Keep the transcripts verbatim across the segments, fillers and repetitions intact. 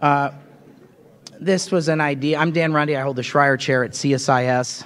Uh, this was an idea. I'm Dan Runde. I hold the Schreyer chair at C S I S.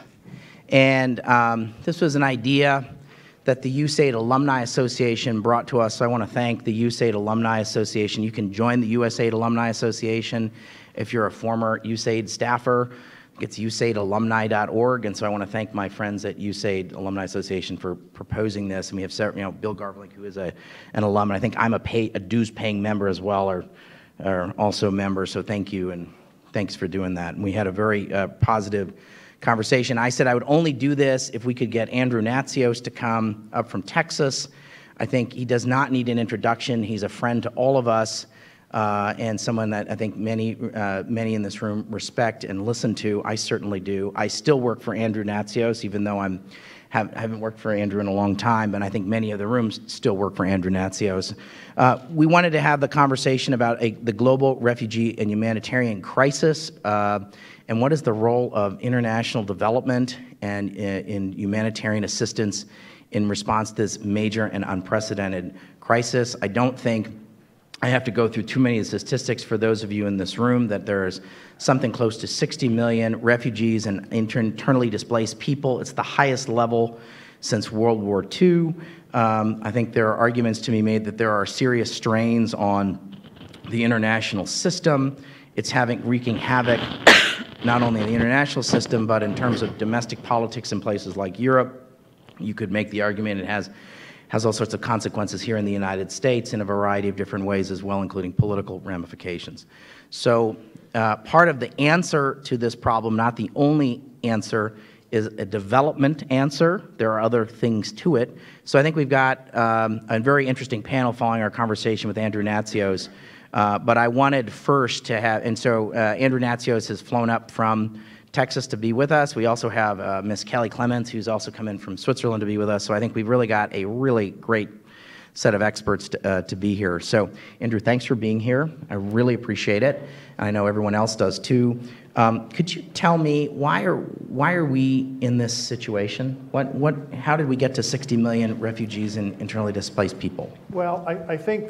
And um, this was an idea that the U S A I D Alumni Association brought to us. So I want to thank the U S A I D Alumni Association. You can join the U S A I D Alumni Association if you're a former U S A I D staffer. It's U S A I D alumni dot org, and so I want to thank my friends at U S A I D Alumni Association for proposing this. And we have several, you know, Bill Garvelink, who is a, an alum, and I think I'm a, pay, a dues-paying member as well, or, or also a member, so thank you, and thanks for doing that. And we had a very uh, positive conversation. I said I would only do this if we could get Andrew Natsios to come up from Texas. I think he does not need an introduction. He's a friend to all of us, uh, and someone that I think many, uh, many in this room respect and listen to. I certainly do. I still work for Andrew Natsios, even though I'm have, haven't worked for Andrew in a long time, and I think many of the rooms still work for Andrew Natsios. Uh, we wanted to have the conversation about a, the global refugee and humanitarian crisis, uh, and what is the role of international development and uh, in humanitarian assistance in response to this major and unprecedented crisis. I don't think I have to go through too many of the statistics for those of you in this room that there's something close to sixty million refugees and inter internally displaced people. It's the highest level since World War Two. Um, I think there are arguments to be made that there are serious strains on the international system. It's having wreaking havoc not only in the international system, but in terms of domestic politics in places like Europe. You could make the argument it has has all sorts of consequences here in the United States in a variety of different ways as well, including political ramifications. So uh, part of the answer to this problem, not the only answer, is a development answer. There are other things to it. So I think we've got um, a very interesting panel following our conversation with Andrew Natsios. Uh, but I wanted first to have, and so uh, Andrew Natsios has flown up from Texas to be with us. We also have uh, Miss Kelly Clements, who's also come in from Switzerland to be with us. So I think we've really got a really great set of experts to, uh, to be here. So Andrew, thanks for being here. I really appreciate it. I know everyone else does too. Um, could you tell me why are why are we in this situation? What what? How did we get to sixty million refugees and internally displaced people? Well, I, I think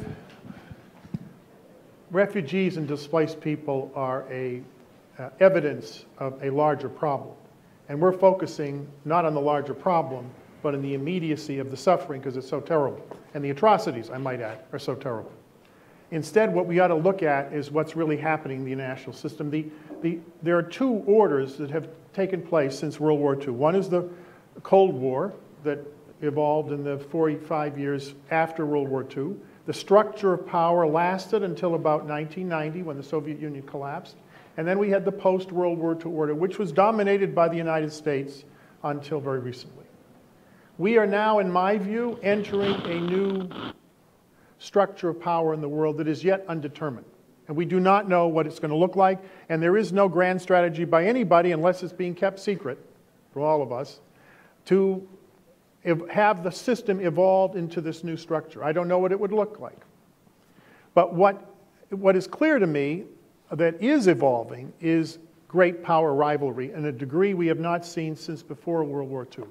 refugees and displaced people are a uh, evidence of a larger problem. And we're focusing not on the larger problem, but in the immediacy of the suffering because it's so terrible. And the atrocities, I might add, are so terrible. Instead, what we ought to look at is what's really happening in the international system. The, the, there are two orders that have taken place since World War Two. One is the Cold War that evolved in the forty-five years after World War Two. The structure of power lasted until about nineteen ninety when the Soviet Union collapsed. And then we had the post-World War Two order, which was dominated by the United States until very recently. We are now, in my view, entering a new structure of power in the world that is yet undetermined. And we do not know what it's going to look like. And there is no grand strategy by anybody, unless it's being kept secret for all of us, to have the system evolve into this new structure. I don't know what it would look like. But what, what is clear to me that is evolving is great power rivalry in a degree we have not seen since before World War Two.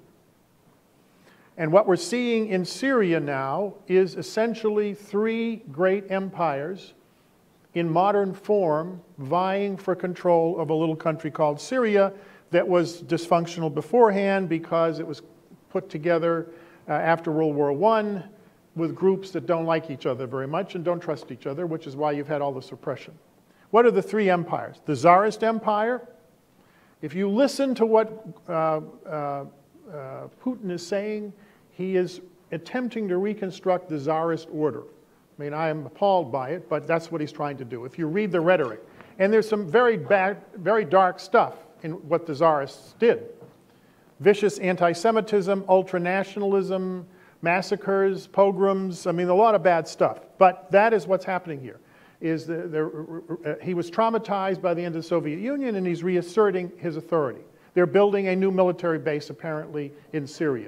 And what we're seeing in Syria now is essentially three great empires in modern form vying for control of a little country called Syria that was dysfunctional beforehand because it was put together uh, after World War One with groups that don't like each other very much and don't trust each other, which is why you've had all this oppression. What are the three empires? The Tsarist Empire. If you listen to what uh, uh, uh, Putin is saying, he is attempting to reconstruct the Tsarist order. I mean, I am appalled by it, but that's what he's trying to do. If you read the rhetoric, and there's some very bad, very dark stuff in what the Tsarists did. Vicious anti-Semitism, ultra-nationalism, massacres, pogroms, I mean, a lot of bad stuff. But that is what's happening here. Is the, the, uh, he was traumatized by the end of the Soviet Union, and he's reasserting his authority. They're building a new military base, apparently, in Syria.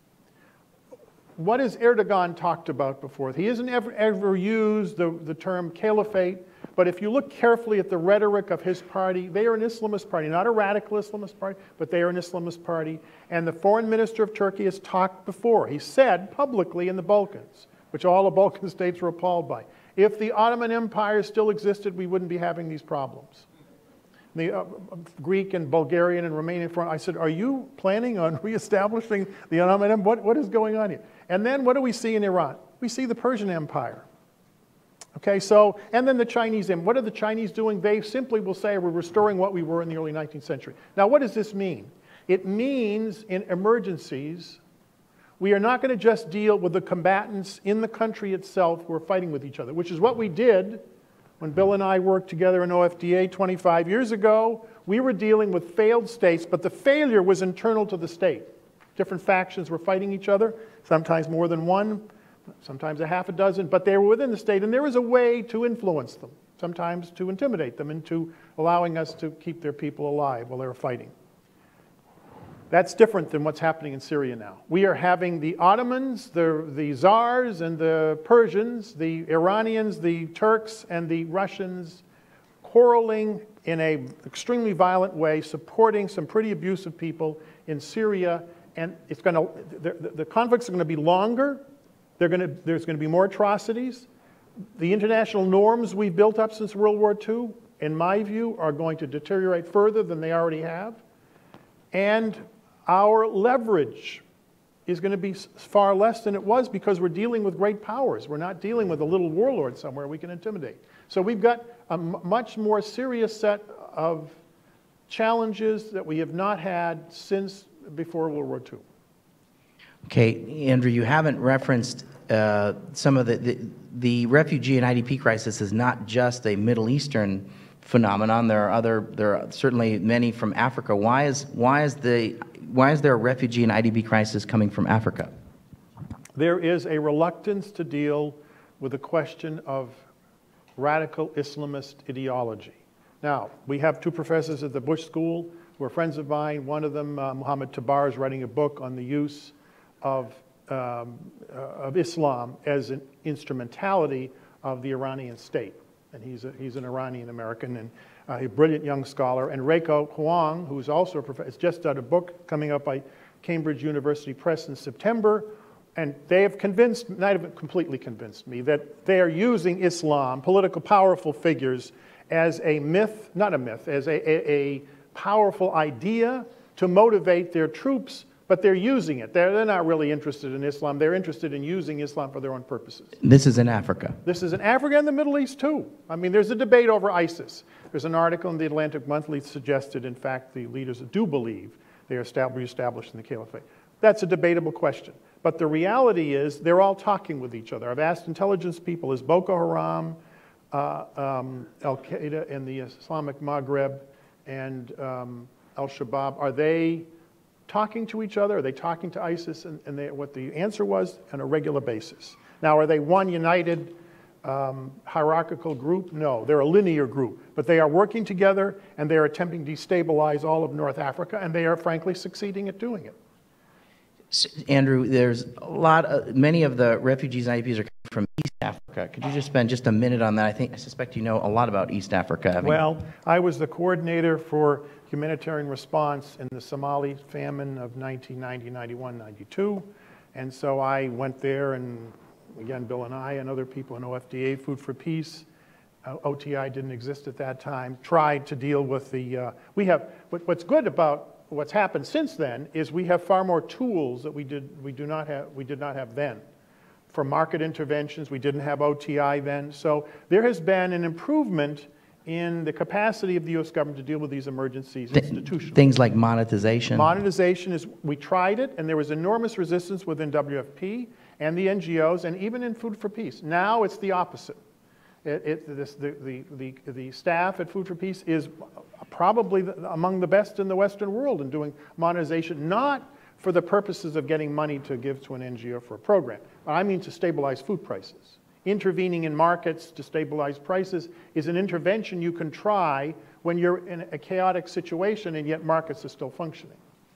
What has Erdogan talked about before? He hasn't ever, ever used the, the term caliphate, but if you look carefully at the rhetoric of his party, they are an Islamist party, not a radical Islamist party, but they are an Islamist party. And the foreign minister of Turkey has talked before. He said publicly in the Balkans, which all the Balkan states were appalled by, If the Ottoman Empire still existed, we wouldn't be having these problems. The uh, Greek and Bulgarian and Romanian front, I said, are you planning on reestablishing the Ottoman Empire? What, what is going on here? And then what do we see in Iran? We see the Persian Empire. Okay, so, and then the Chinese, and what are the Chinese doing? They simply will say, we're restoring what we were in the early nineteenth century. Now, what does this mean? It means in emergencies, we are not going to just deal with the combatants in the country itself who are fighting with each other, which is what we did when Bill and I worked together in O F D A twenty-five years ago. We were dealing with failed states, but the failure was internal to the state. Different factions were fighting each other, sometimes more than one, sometimes a half a dozen, but they were within the state, and there was a way to influence them, sometimes to intimidate them into allowing us to keep their people alive while they were fighting. That's different than what's happening in Syria now. We are having the Ottomans, the, the Tsars, and the Persians, the Iranians, the Turks, and the Russians quarreling in an extremely violent way, supporting some pretty abusive people in Syria, and it's going to, the, the conflicts are going to be longer. They're going to, there's going to be more atrocities. The international norms we've built up since World War Two, in my view, are going to deteriorate further than they already have. And our leverage is going to be far less than it was because we're dealing with great powers. We're not dealing with a little warlord somewhere we can intimidate. So we've got a much more serious set of challenges that we have not had since before World War Two. Okay, Andrew, you haven't referenced uh, some of the, the, the refugee and I D P crisis is not just a Middle Eastern phenomenon. There are other, there are certainly many from Africa. Why is, why is the, why is there a refugee and I D P crisis coming from Africa? There is a reluctance to deal with the question of radical Islamist ideology. Now, we have two professors at the Bush School who are friends of mine. One of them, uh, Muhammad Tabar, is writing a book on the use of, um, uh, of Islam as an instrumentality of the Iranian state. And he's, a, he's an Iranian-American and uh, a brilliant young scholar. And Reiko Huang, who's also a professor, has just done a book coming up by Cambridge University Press in September. And they have convinced, not even completely convinced me, that they are using Islam, political powerful figures, as a myth, not a myth, as a, a, a powerful idea to motivate their troops, but they're using it. They're, they're not really interested in Islam. They're interested in using Islam for their own purposes. This is in Africa. This is in Africa and the Middle East, too. I mean, there's a debate over ISIS. There's an article in the Atlantic Monthly that suggested, in fact, the leaders do believe they are established in the caliphate. That's a debatable question. But the reality is they're all talking with each other. I've asked intelligence people, is Boko Haram, uh, um, Al-Qaeda in the Islamic Maghreb, and um, Al-Shabaab, are they talking to each other? Are they talking to ISIS? And, and they, what the answer was, on a regular basis. Now, are they one united um, hierarchical group? No, they're a linear group. But they are working together, and they are attempting to destabilize all of North Africa, and they are, frankly, succeeding at doing it. Andrew, there's a lot of, many of the refugees and I D Ps are coming from East Africa. Could you just spend just a minute on that? I think, I suspect you know a lot about East Africa. Having... Well, I was the coordinator for humanitarian response in the Somali famine of nineteen ninety, ninety-one, ninety-two. And so I went there, and again, Bill and I and other people in O F D A, Food for Peace, uh, O T I didn't exist at that time, tried to deal with the, uh, we have, what, what's good about what's happened since then is we have far more tools that we did, we do not have, we did not have then. For market interventions, we didn't have O T I then. So there has been an improvement in the capacity of the U S government to deal with these emergencies Th institutionally. Things like monetization. Monetization is, we tried it, and there was enormous resistance within W F P and the N G Os and even in Food for Peace. Now it's the opposite. It, it, this, the, the, the, the staff at Food for Peace is probably the, among the best in the Western world in doing monetization, not for the purposes of getting money to give to an N G O for a program, but I mean to stabilize food prices. Intervening in markets to stabilize prices is an intervention you can try when you're in a chaotic situation and yet markets are still functioning.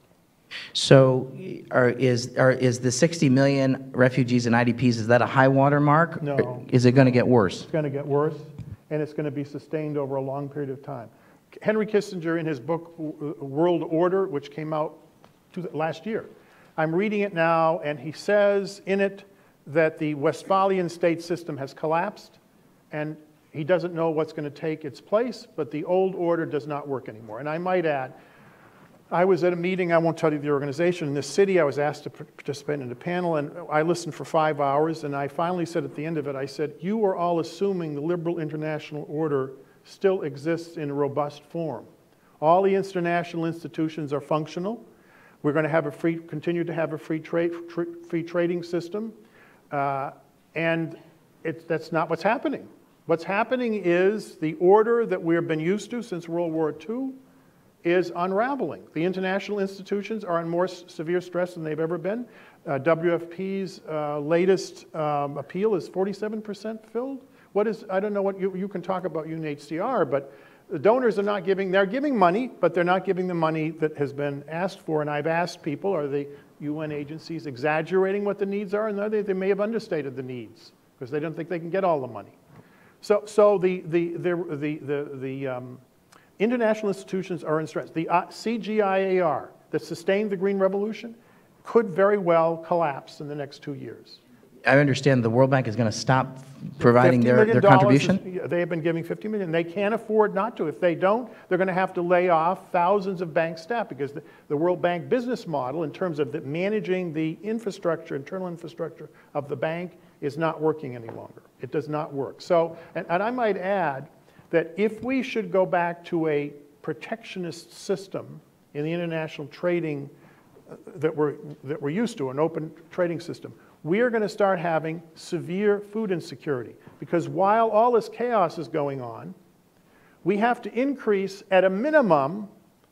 So are, is, are, is the sixty million refugees and I D Ps, is that a high water mark? No. Or is it going to get worse? It's going to get worse, and it's going to be sustained over a long period of time. Henry Kissinger, in his book, World Order, which came out last year, I'm reading it now, and he says in it that the Westphalian state system has collapsed, and he doesn't know what's going to take its place, but the old order does not work anymore. And I might add, I was at a meeting, I won't tell you the organization, in this city. I was asked to participate in a panel, and I listened for five hours, and I finally said at the end of it, I said, you are all assuming the liberal international order still exists in a robust form. All the international institutions are functional. We're going to have a free, continue to have a free trade, free trading system, uh, and it, that's not what's happening. What's happening is the order that we've been used to since World War Two is unraveling. The international institutions are in more severe stress than they've ever been. Uh, W F P's uh, latest um, appeal is forty-seven percent filled. What is, I don't know what, you, you can talk about U N H C R, but the donors are not giving, they're giving money, but they're not giving the money that has been asked for. And I've asked people, are the U N agencies exaggerating what the needs are? And they, they may have understated the needs because they don't think they can get all the money. So, so the, the, the, the, the, the um, international institutions are in stress. The uh, C G I A R that sustained the Green Revolution could very well collapse in the next two years. I understand the World Bank is going to stop providing their, their contribution? Is, they have been giving fifty million dollars. They can't afford not to. If they don't, they're going to have to lay off thousands of bank staff because the, the World Bank business model in terms of the, managing the infrastructure, internal infrastructure of the bank is not working any longer. It does not work. So, and, and I might add that if we should go back to a protectionist system in the international trading uh, that we're, that we're used to, an open trading system, we are going to start having severe food insecurity. Because while all this chaos is going on, we have to increase, at a minimum,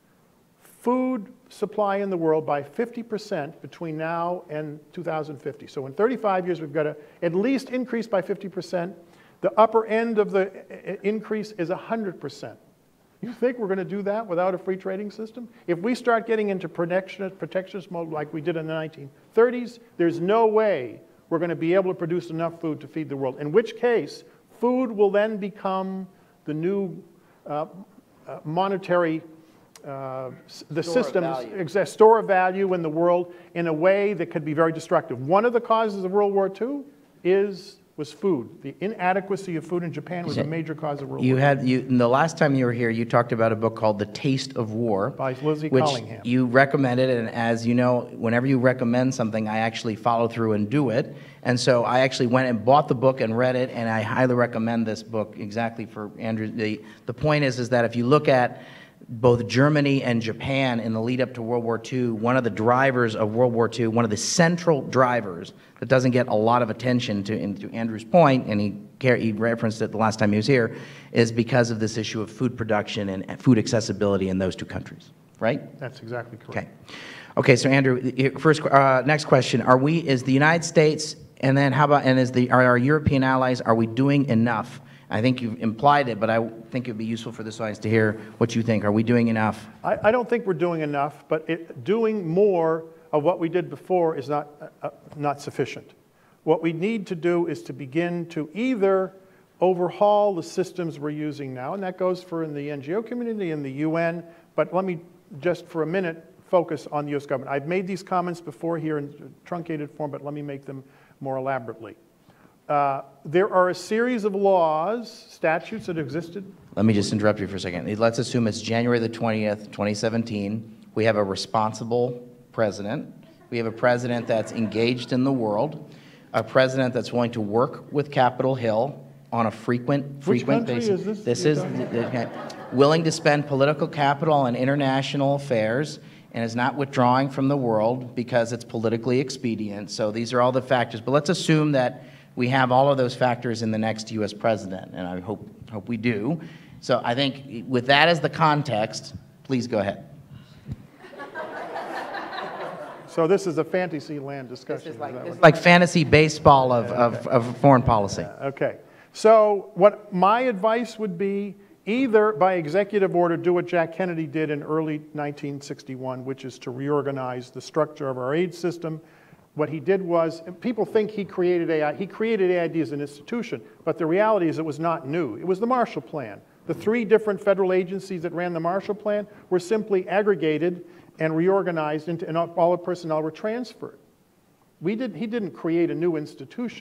food supply in the world by fifty percent between now and two thousand fifty. So in thirty-five years, we've got to at least increase by fifty percent. The upper end of the increase is one hundred percent. You think we're going to do that without a free trading system? If we start getting into protectionist, protectionist mode like we did in the nineteen thirties, there's no way we're going to be able to produce enough food to feed the world. In which case, food will then become the new uh, uh, monetary, uh, the systems, store of value in the world in a way that could be very destructive. One of the causes of World War Two is was food. The inadequacy of food in Japan was a major cause of World you War had you the last time you were here, you talked about a book called The Taste of War by Lizzie which Collingham. You recommended, and as you know, whenever you recommend something, I actually follow through and do it. And so I actually went and bought the book and read it, and I highly recommend this book exactly for Andrew. The the point is is that if you look at both Germany and Japan in the lead up to World War Two, one of the drivers of World War Two, one of the central drivers that doesn't get a lot of attention, to, and to Andrew's point, and he, he referenced it the last time he was here, is because of this issue of food production and food accessibility in those two countries, right? That's exactly correct. Okay, okay. So Andrew, first, uh, next question: Are we, is the United States, and then how about, and is the are our European allies, are we doing enough? I think you've implied it, but I think it would be useful for this audience to hear what you think. Are we doing enough? I, I don't think we're doing enough, but it, doing more of what we did before is not, uh, not sufficient. What we need to do is to begin to either overhaul the systems we're using now, and that goes for in the N G O community and the U N, but let me just for a minute focus on the U S government. I've made these comments before here in truncated form, but let me make them more elaborately. Uh, there are a series of laws, statutes that existed. Let me just interrupt you for a second. Let's assume it's January the twentieth, twenty seventeen. We have a responsible president. We have a president that's engaged in the world, a president that's willing to work with Capitol Hill on a frequent, frequent Which basis. Is this this is okay. Willing to spend political capital on international affairs and is not withdrawing from the world because it's politically expedient. So these are all the factors. But let's assume that we have all of those factors in the next U S president, and I hope hope we do. So I think with that as the context, please go ahead. So this is a fantasy land discussion. This is like, this is like fantasy baseball of, of, of foreign policy. Okay. So what my advice would be, either by executive order, do what Jack Kennedy did in early nineteen sixty-one, which is to reorganize the structure of our aid system. What he did was, people think he created A I. He created A I D as an institution, but the reality is it was not new. It was the Marshall Plan. The three different federal agencies that ran the Marshall Plan were simply aggregated and reorganized, into, and all the personnel were transferred. We did, he didn't create a new institution.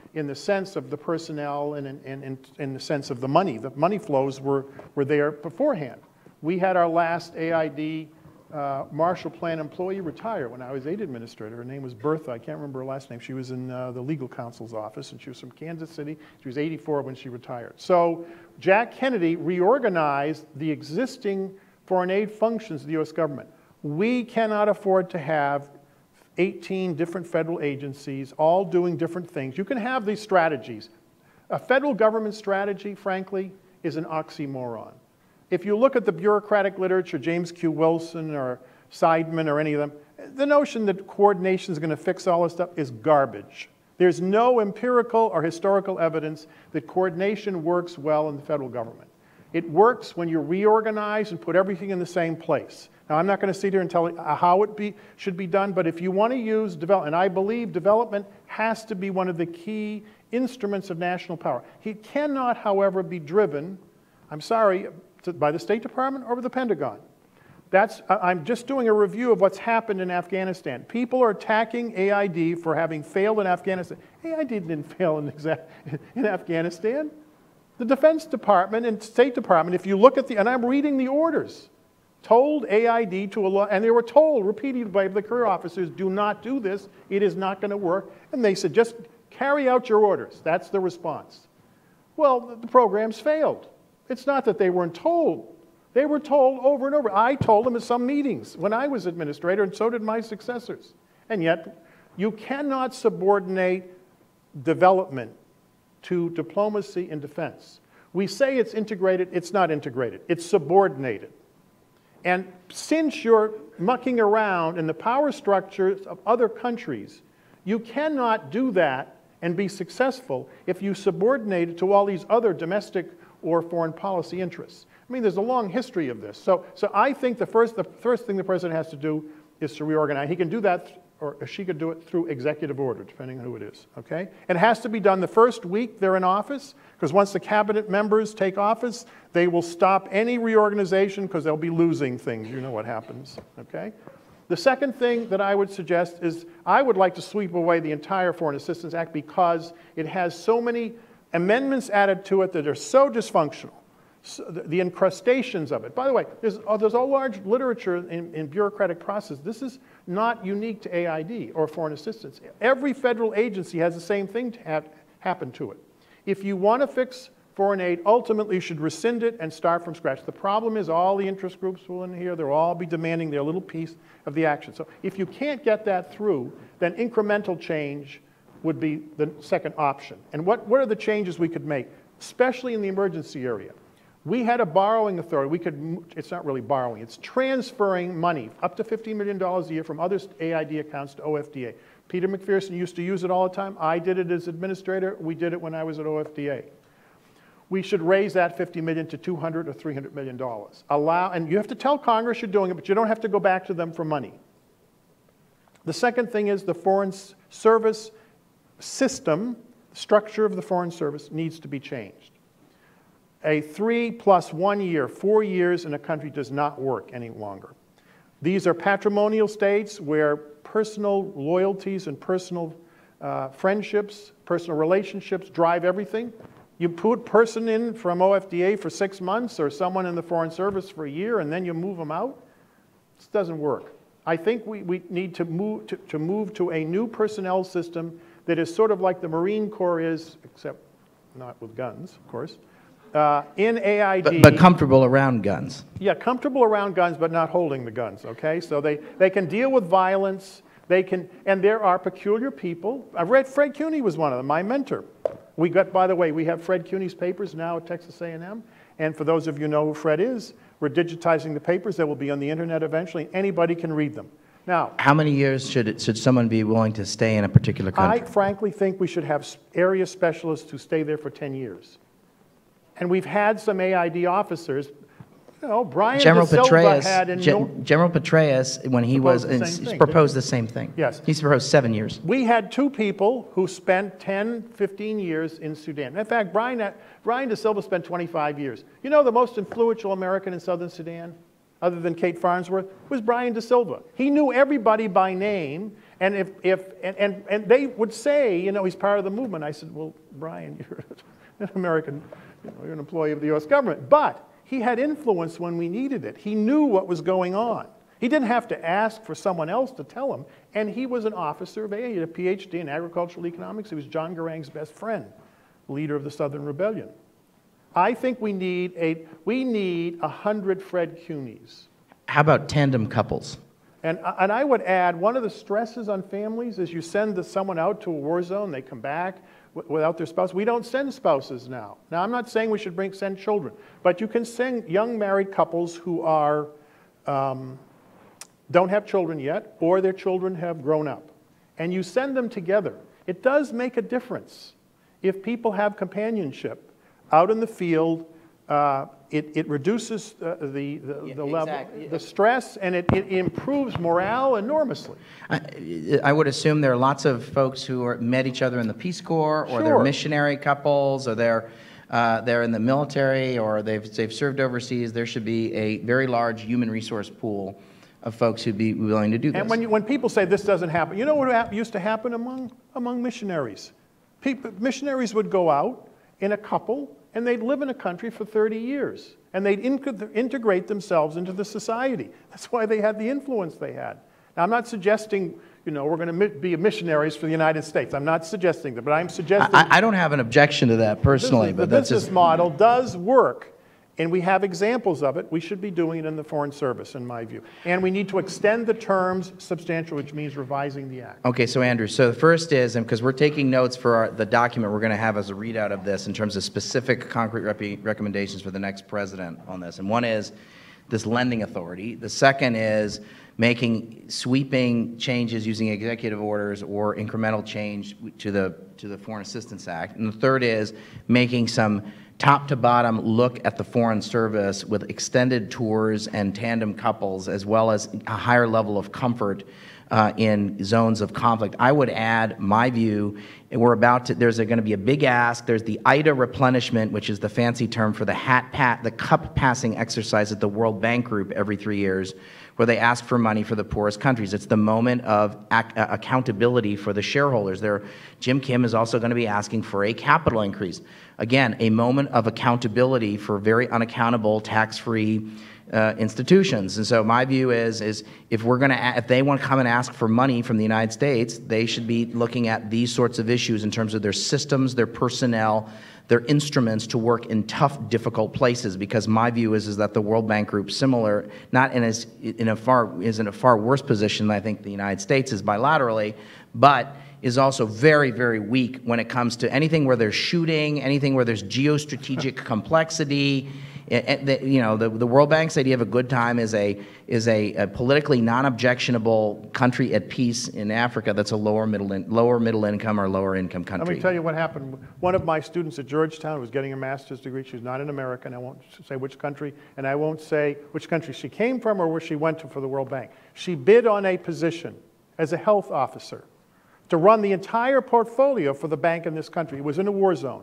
in the sense of the personnel and in, in, in, in the sense of the money. The money flows were, were there beforehand. We had our last A I D uh, Marshall Plan employee retire when I was aid administrator. Her name was Bertha. I can't remember her last name. She was in uh, the legal counsel's office, and she was from Kansas City. She was eighty-four when she retired. So Jack Kennedy reorganized the existing foreign aid functions of the U S government. We cannot afford to have eighteen different federal agencies all doing different things. You can have these strategies. A federal government strategy, frankly, is an oxymoron. If you look at the bureaucratic literature, James Q. Wilson or Seidman or any of them, the notion that coordination is going to fix all this stuff is garbage. There's no empirical or historical evidence that coordination works well in the federal government. It works when you reorganize and put everything in the same place. Now, I'm not going to sit here and tell you how it be, should be done, but if you want to use development, and I believe development has to be one of the key instruments of national power. It cannot, however, be driven, I'm sorry, by the State Department or the Pentagon. That's, I'm just doing a review of what's happened in Afghanistan. People are attacking A I D for having failed in Afghanistan. A I D didn't fail in, in Afghanistan. The Defense Department and State Department, if you look at the, and I'm reading the orders, told A I D to a lot, and they were told repeatedly by the career officers, do not do this, it is not going to work. And they said, just carry out your orders. That's the response. Well, the programs failed. It's not that they weren't told. They were told over and over. I told them at some meetings when I was administrator, and so did my successors. And yet, you cannot subordinate development to diplomacy and defense. We say it's integrated, it's not integrated. It's subordinated. And since you're mucking around in the power structures of other countries, you cannot do that and be successful if you subordinate it to all these other domestic or foreign policy interests. I mean, there's a long history of this. So, so I think the first, the first thing the president has to do is to reorganize. He can do that, or she could do it through executive order, depending on who it is, okay? And it has to be done the first week they're in office, because once the cabinet members take office, they will stop any reorganization because they'll be losing things. You know what happens, okay? The second thing that I would suggest is I would like to sweep away the entire Foreign Assistance Act because it has so many amendments added to it that are so dysfunctional. So the, the incrustations of it. By the way, there's, uh, there's a large literature in, in bureaucratic process. This is not unique to A I D or foreign assistance. Every federal agency has the same thing to have happen to it. If you want to fix foreign aid, ultimately you should rescind it and start from scratch. The problem is all the interest groups will in here, they'll all be demanding their little piece of the action. So if you can't get that through, then incremental change would be the second option. And what, what are the changes we could make, especially in the emergency area? We had a borrowing authority. We could, it's not really borrowing, it's transferring money, up to fifteen million dollars a year from other A I D accounts to O F D A. Peter McPherson used to use it all the time. I did it as administrator. We did it when I was at O F D A. We should raise that fifty million dollars to two hundred or three hundred million dollars. Allow, and you have to tell Congress you're doing it, but you don't have to go back to them for money. The second thing is the Foreign Service system, structure of the Foreign Service needs to be changed. A three plus one year, four years in a country does not work any longer. These are patrimonial states where personal loyalties and personal uh, friendships, personal relationships drive everything. You put a person in from O F D A for six months or someone in the Foreign Service for a year and then you move them out. This doesn't work. I think we, we need to move to, to move to a new personnel system that is sort of like the Marine Corps is, except not with guns, of course, uh, in A I D. But, but comfortable around guns. Yeah, comfortable around guns, but not holding the guns, okay? So they, they can deal with violence, they can, and there are peculiar people. I've read, Fred Cuny was one of them, my mentor. We got, by the way, we have Fred Cuny's papers now at Texas A and M, and for those of you who know who Fred is, we're digitizing the papers. They will be on the internet eventually. Anybody can read them. Now, how many years should it, should someone be willing to stay in a particular country? I frankly think we should have area specialists who stay there for ten years. And we've had some A I D officers. You know, Brian General De Silva Petraeus, had in Gen, no, General Petraeus, when he was, the in, same thing, proposed the same thing. Yes. He's proposed seven years. We had two people who spent ten, fifteen years in Sudan. In fact, Brian, Brian De Silva spent twenty-five years. You know the most influential American in southern Sudan? other than Kate Farnsworth, was Brian De Silva. He knew everybody by name, and if, if and, and, and they would say, you know, he's part of the movement. I said, well, Brian, you're an American, you know, you're an employee of the U S government. But he had influence when we needed it. He knew what was going on. He didn't have to ask for someone else to tell him, and he was an officer of A A. He had a P H D in agricultural economics. He was John Garang's best friend, leader of the Southern Rebellion. I think we need a we need a hundred Fred Cuneys. How about tandem couples? And and I would add, one of the stresses on families is you send the, someone out to a war zone, they come back w without their spouse. We don't send spouses now. Now, I'm not saying we should bring send children, but you can send young married couples who are um, don't have children yet, or their children have grown up, and you send them together. It does make a difference if people have companionship out in the field. Uh, it, it reduces uh, the, the, yeah, the level, exactly. the stress, and it, it improves morale enormously. I, I would assume there are lots of folks who are, met each other in the Peace Corps, or Sure. they're missionary couples, or they're uh, they're in the military, or they've they've served overseas. There should be a very large human resource pool of folks who'd be willing to do this. And when you, when people say this doesn't happen, you know what hap- used to happen among among missionaries? People, missionaries would go out in a couple, and they'd live in a country for thirty years, and they'd in- integrate themselves into the society. That's why they had the influence they had. Now, I'm not suggesting, you know, we're going to mi- be missionaries for the United States. I'm not suggesting that, but I'm suggesting I, I don't have an objection to that personally, business, but the that's business just model does work, and we have examples of it. We should be doing it in the Foreign Service, in my view. And we need to extend the terms substantial, which means revising the act. okay. So Andrew, so the first is, and because we're taking notes for our, the document we're going to have as a readout of this in terms of specific concrete rep- recommendations for the next president on this. And one is this lending authority. The second is making sweeping changes using executive orders or incremental change to the to the Foreign Assistance Act. And the third is making some top to bottom look at the Foreign Service with extended tours and tandem couples, as well as a higher level of comfort uh, in zones of conflict. I would add my view, we're about to, there's going to be a big ask. There's the I D A replenishment, which is the fancy term for the hat pat, the cup passing exercise at the World Bank Group every three years, where they ask for money for the poorest countries. It's the moment of ac uh, accountability for the shareholders. There, Jim Kim is also going to be asking for a capital increase. Again, a moment of accountability for very unaccountable, tax-free uh, institutions. And so my view is, is if we're going to, if they want to come and ask for money from the United States, they should be looking at these sorts of issues in terms of their systems, their personnel, their instruments to work in tough, difficult places. Because my view is, is that the World Bank Group, similar, not in as in a far is in a far worse position than I think the United States is bilaterally, but is also very, very weak when it comes to anything where there's shooting, anything where there's geostrategic complexity. You know, the, the World Bank's idea of a good time is a is a, a politically non-objectionable country at peace in Africa that's a lower middle in, lower middle income or lower income country. Let me tell you what happened. One of my students at Georgetown was getting a master's degree. She's not an American. I won't say which country, and I won't say which country she came from or where she went to for the World Bank. She bid on a position as a health officer to run the entire portfolio for the bank in this country. It was in a war zone.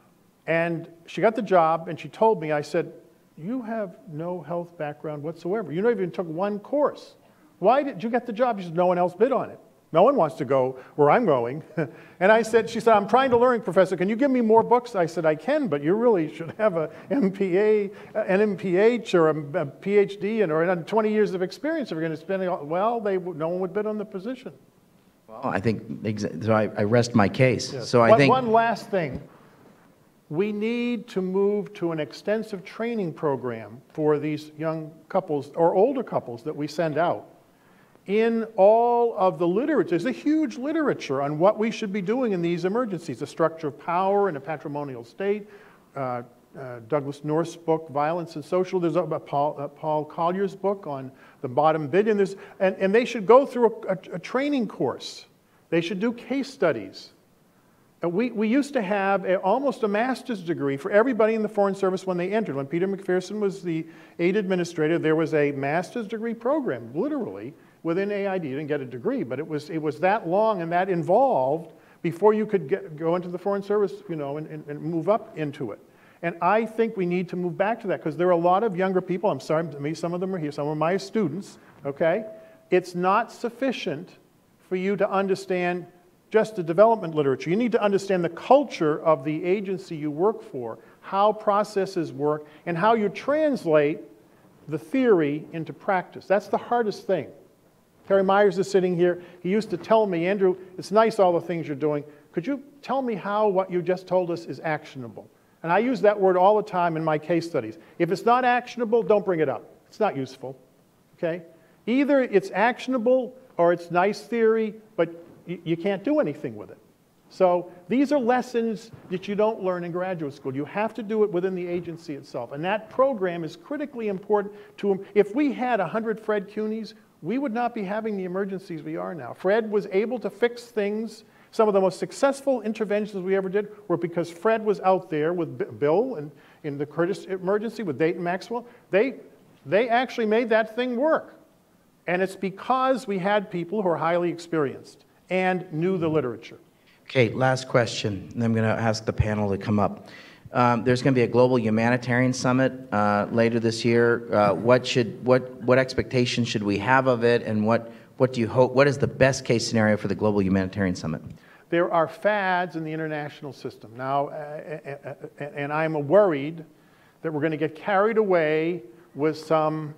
And she got the job, and she told me, I said, you have no health background whatsoever. You never even took one course. Why did you get the job? She said, no one else bid on it. No one wants to go where I'm going. And I said, she said, I'm trying to learn, Professor. Can you give me more books? I said, I can, but you really should have a M P A, an M P H or a, a P H D and, or twenty years of experience if you're going to spend it all. Well, they, no one would bid on the position. Well, I think, so I, I rest my case. Yes. So I one, think one last thing. We need to move to an extensive training program for these young couples or older couples that we send out. In all of the literature, there's a huge literature on what we should be doing in these emergencies, the structure of power in a patrimonial state, uh, uh, Douglas North's book, Violence and Social, there's a, a Paul, uh, Paul Collier's book on the bottom billion, there's, and, and they should go through a, a, a training course. They should do case studies. We, we used to have a, almost a master's degree for everybody in the Foreign Service when they entered. When Peter McPherson was the aid administrator, there was a master's degree program, literally, within A I D. You didn't get a degree, but it was, it was that long and that involved before you could get, go into the Foreign Service, you know, and, and, and move up into it. And I think we need to move back to that because there are a lot of younger people, I'm sorry, maybe some of them are here, some of my students, okay? It's not sufficient for you to understand just the development literature. You need to understand the culture of the agency you work for, how processes work, and how you translate the theory into practice. That's the hardest thing. Terry Myers is sitting here. He used to tell me, Andrew, it's nice all the things you're doing. Could you tell me how what you just told us is actionable? And I use that word all the time in my case studies. If it's not actionable, don't bring it up. It's not useful, okay? Either it's actionable or it's nice theory, but y you can't do anything with it. So these are lessons that you don't learn in graduate school. You have to do it within the agency itself. And that program is critically important to them. If we had one hundred Fred Cuneys, we would not be having the emergencies we are now. Fred was able to fix things. Some of the most successful interventions we ever did were because Fred was out there with B Bill and in the Curtis emergency with Dayton Maxwell. They, they actually made that thing work. And it's because we had people who are highly experienced and knew the literature. Okay, last question, and I'm going to ask the panel to come up. Um, there's going to be a global humanitarian summit uh, later this year. Uh, what should, what, what expectations should we have of it, and what, what do you hope? What is the best case scenario for the global humanitarian summit? There are fads in the international system now, uh, and I'm worried that we're going to get carried away with some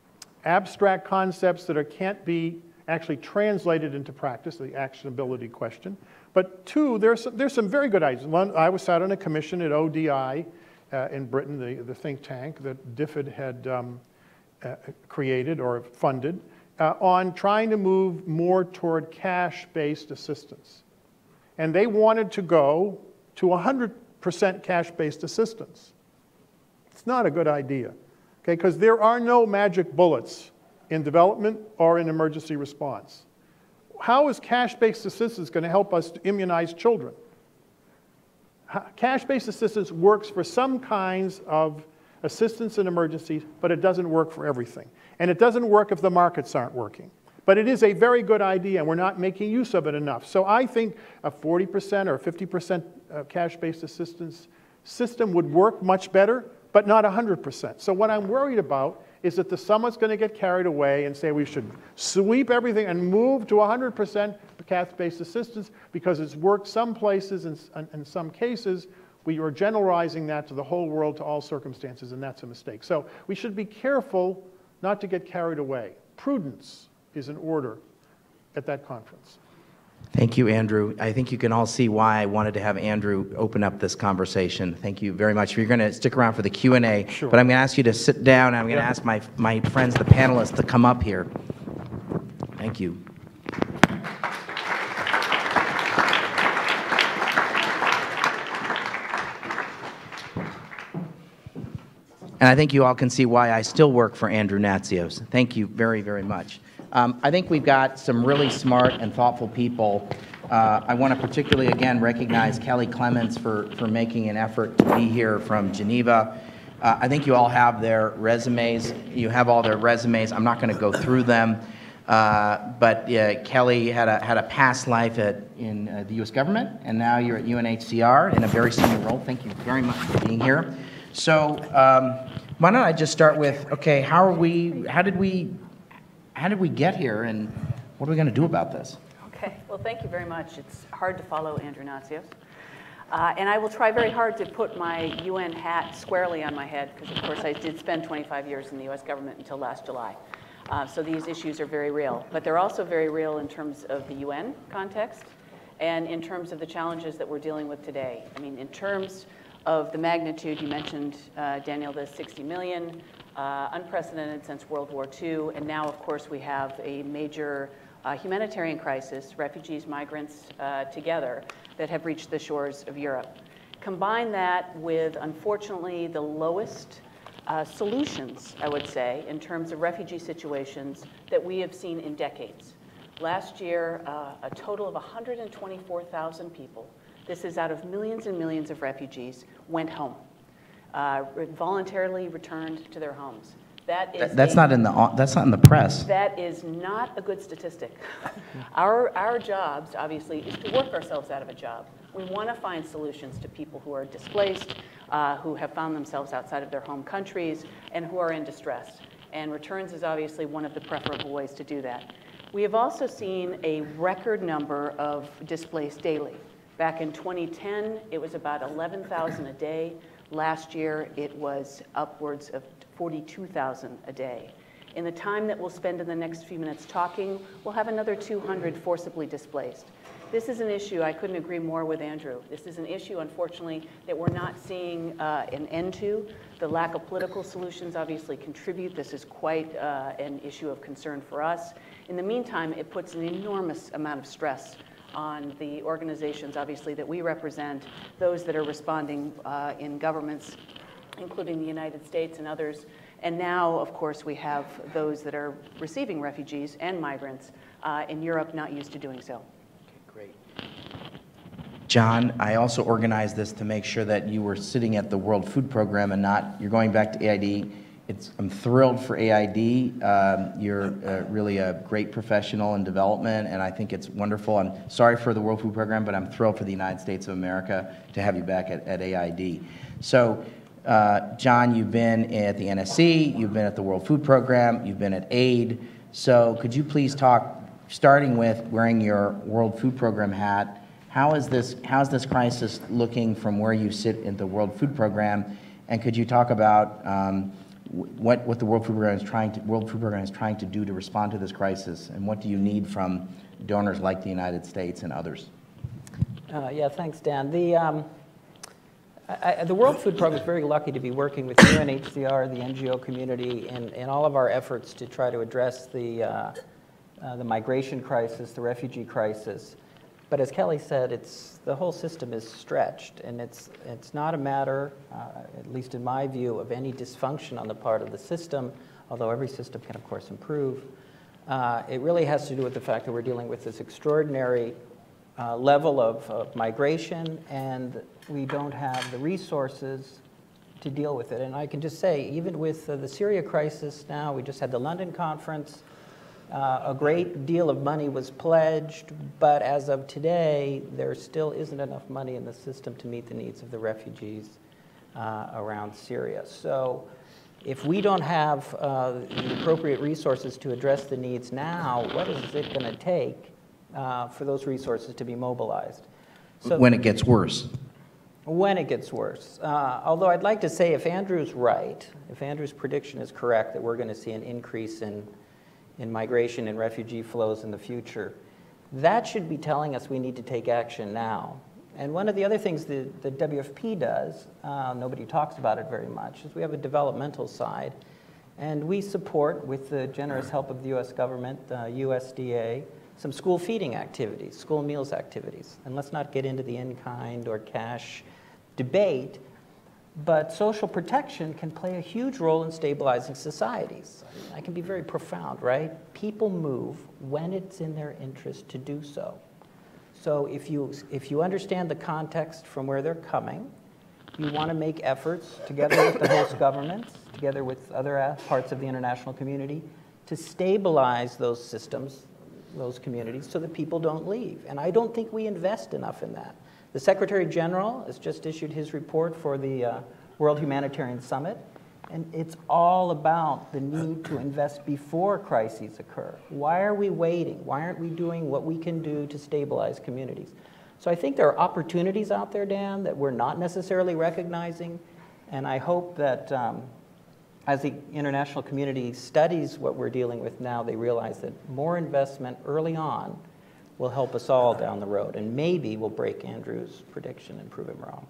abstract concepts that are, can't be actually translated into practice, the actionability question. But two, there's some, there's some very good ideas. One, I was sat on a commission at O D I uh, in Britain, the, the think tank that D F I D had um, uh, created or funded, uh, on trying to move more toward cash-based assistance. And they wanted to go to one hundred percent cash-based assistance. It's not a good idea, okay? Because there are no magic bullets in development or in emergency response. How is cash-based assistance going to help us to immunize children? Cash-based assistance works for some kinds of assistance in emergencies, but it doesn't work for everything. And it doesn't work if the markets aren't working. But it is a very good idea, and we're not making use of it enough. So I think a forty percent or fifty percent cash-based assistance system would work much better, but not one hundred percent. So what I'm worried about is that the summit's going to get carried away and say we should sweep everything and move to one hundred percent cash-based assistance because it's worked some places and in some cases. We are generalizing that to the whole world, to all circumstances, and that's a mistake. So we should be careful not to get carried away. Prudence is in order at that conference. Thank you, Andrew. I think you can all see why I wanted to have Andrew open up this conversation. Thank you very much. You're going to stick around for the Q and A, sure. But I'm going to ask you to sit down, and I'm going to yeah. ask my, my friends, the panelists, to come up here. Thank you. And I think you all can see why I still work for Andrew Natsios. Thank you very, very much. Um, I think we've got some really smart and thoughtful people. Uh, I want to particularly, again, recognize Kelly Clements for, for making an effort to be here from Geneva. Uh, I think you all have their resumes. You have all their resumes. I'm not going to go through them. Uh, but uh, Kelly had a, had a past life at, in uh, the U S government, and now you're at U N H C R in a very senior role. Thank you very much for being here. So um, why don't I just start with, okay, how are we, how did we, how did we get here, and what are we going to do about this? Okay, well, thank you very much. It's hard to follow Andrew Natsios. Uh, and I will try very hard to put my U N hat squarely on my head, because of course I did spend twenty-five years in the U S government until last July. Uh, so these issues are very real. But they're also very real in terms of the U N context and in terms of the challenges that we're dealing with today. I mean, in terms of the magnitude, you mentioned, uh, Daniel, the sixty million, uh, unprecedented since World War Two, and now, of course, we have a major uh, humanitarian crisis, refugees, migrants uh, together, that have reached the shores of Europe. Combine that with, unfortunately, the lowest uh, solutions, I would say, in terms of refugee situations that we have seen in decades. Last year, uh, a total of one hundred twenty-four thousand people, this is out of millions and millions of refugees, went home, uh, voluntarily returned to their homes. That is that's a, not in the that's not in the press. That is not a good statistic. our our jobs, obviously, is to work ourselves out of a job. We want to find solutions to people who are displaced, uh, who have found themselves outside of their home countries and who are in distress. And returns is obviously one of the preferable ways to do that. We have also seen a record number of displaced daily. Back in twenty ten, it was about eleven thousand a day. Last year, it was upwards of forty-two thousand a day. In the time that we'll spend in the next few minutes talking, we'll have another two hundred forcibly displaced. This is an issue, I couldn't agree more with Andrew. This is an issue, unfortunately, that we're not seeing uh, an end to. The lack of political solutions obviously contribute. This is quite uh, an issue of concern for us. In the meantime, it puts an enormous amount of stress on the organizations, obviously, that we represent, those that are responding uh, in governments, including the United States and others. And now, of course, we have those that are receiving refugees and migrants uh, in Europe not used to doing so. Great. John, I also organized this to make sure that you were sitting at the World Food Program and not, you're going back to A I D. It's, I'm thrilled for A I D. Um, you're uh, really a great professional in development, and I think it's wonderful. I'm sorry for the World Food Program, but I'm thrilled for the United States of America to have you back at, at A I D. So, uh, John, you've been at the N S C, you've been at the World Food Program, you've been at AID. So could you please talk, starting with wearing your World Food Program hat, how is this, how's this crisis looking from where you sit in the World Food Program? And could you talk about um, what, what the World Food Program is trying to, World Food Program is trying to do to respond to this crisis, and what do you need from donors like the United States and others? Uh, yeah, thanks, Dan. The, um, I, I, the World Food Program is very lucky to be working with U N H C R, the N G O community, in, in all of our efforts to try to address the, uh, uh, the migration crisis, the refugee crisis. But as Kelly said, it's, the whole system is stretched, and it's, it's not a matter, uh, at least in my view, of any dysfunction on the part of the system, although every system can, of course, improve. Uh, it really has to do with the fact that we're dealing with this extraordinary uh, level of, of migration, and we don't have the resources to deal with it. And I can just say, even with uh, the Syria crisis now, we just had the London conference. Uh, a great deal of money was pledged, but as of today, there still isn't enough money in the system to meet the needs of the refugees uh, around Syria. So if we don't have uh, the appropriate resources to address the needs now, what is it going to take uh, for those resources to be mobilized? So when it gets worse. When it gets worse. Uh, although I'd like to say, if Andrew's right, if Andrew's prediction is correct, that we're going to see an increase in in migration and refugee flows in the future, that should be telling us we need to take action now. And one of the other things that the W F P does, uh, nobody talks about it very much, is we have a developmental side. And we support, with the generous help of the U S government, uh, U S D A, some school feeding activities, school meals activities. And let's not get into the in-kind or cash debate, but social protection can play a huge role in stabilizing societies. That can be very profound, right? People move when it's in their interest to do so. So if you, if you understand the context from where they're coming, you want to make efforts, together with the host governments, together with other parts of the international community, to stabilize those systems, those communities, so that people don't leave. And I don't think we invest enough in that. The Secretary General has just issued his report for the uh, World Humanitarian Summit, and it's all about the need to invest before crises occur. Why are we waiting? Why aren't we doing what we can do to stabilize communities? So I think there are opportunities out there, Dan, that we're not necessarily recognizing, and I hope that um, as the international community studies what we're dealing with now, they realize that more investment early on will help us all down the road, and maybe we'll break Andrew's prediction and prove him wrong.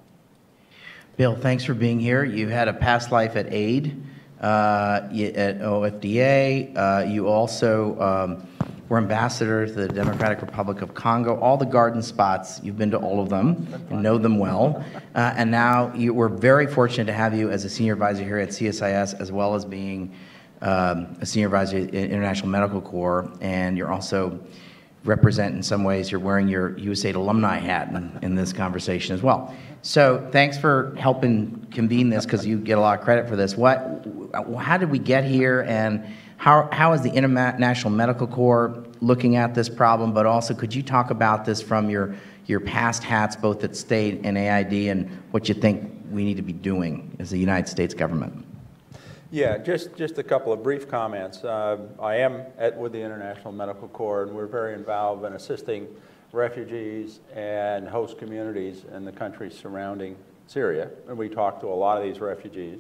Bill, thanks for being here. You had a past life at AID, uh, at O F D A. Uh, you also um, were ambassador to the Democratic Republic of Congo. All the garden spots, you've been to all of them and know them well. Uh, and now you, we're very fortunate to have you as a senior advisor here at C S I S, as well as being um, a senior advisor at International Medical Corps. And you're also represent, in some ways, you're wearing your U S A I D alumni hat in, in this conversation as well. So thanks for helping convene this, because you get a lot of credit for this. What, how did we get here, and how, how is the International Medical Corps looking at this problem? But also, could you talk about this from your your past hats, both at state and A I D, and what you think we need to be doing as the United States government. Yeah, just, just a couple of brief comments. Uh, I am at, with the International Medical Corps, and we're very involved in assisting refugees and host communities in the countries surrounding Syria. And we talk to a lot of these refugees.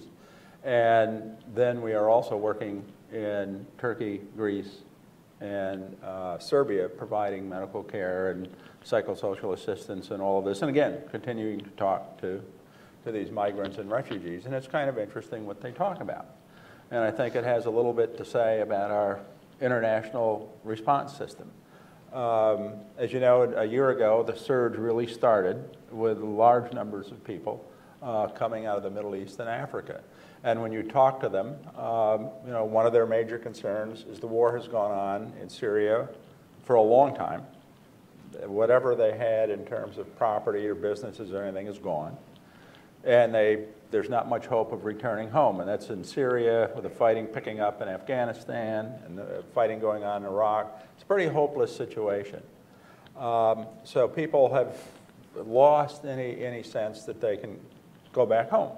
And then we are also working in Turkey, Greece, and uh, Serbia, providing medical care and psychosocial assistance and all of this. And again, continuing to talk to, to these migrants and refugees. And it's kind of interesting what they talk about. And I think it has a little bit to say about our international response system. Um, as you know, a year ago, the surge really started with large numbers of people uh, coming out of the Middle East and Africa. And when you talk to them, um, you know, one of their major concerns is the war has gone on in Syria for a long time. Whatever they had in terms of property or businesses or anything is gone. And they, there's not much hope of returning home. And that's in Syria, with the fighting picking up in Afghanistan, and the fighting going on in Iraq. It's a pretty hopeless situation. Um, so people have lost any, any sense that they can go back home.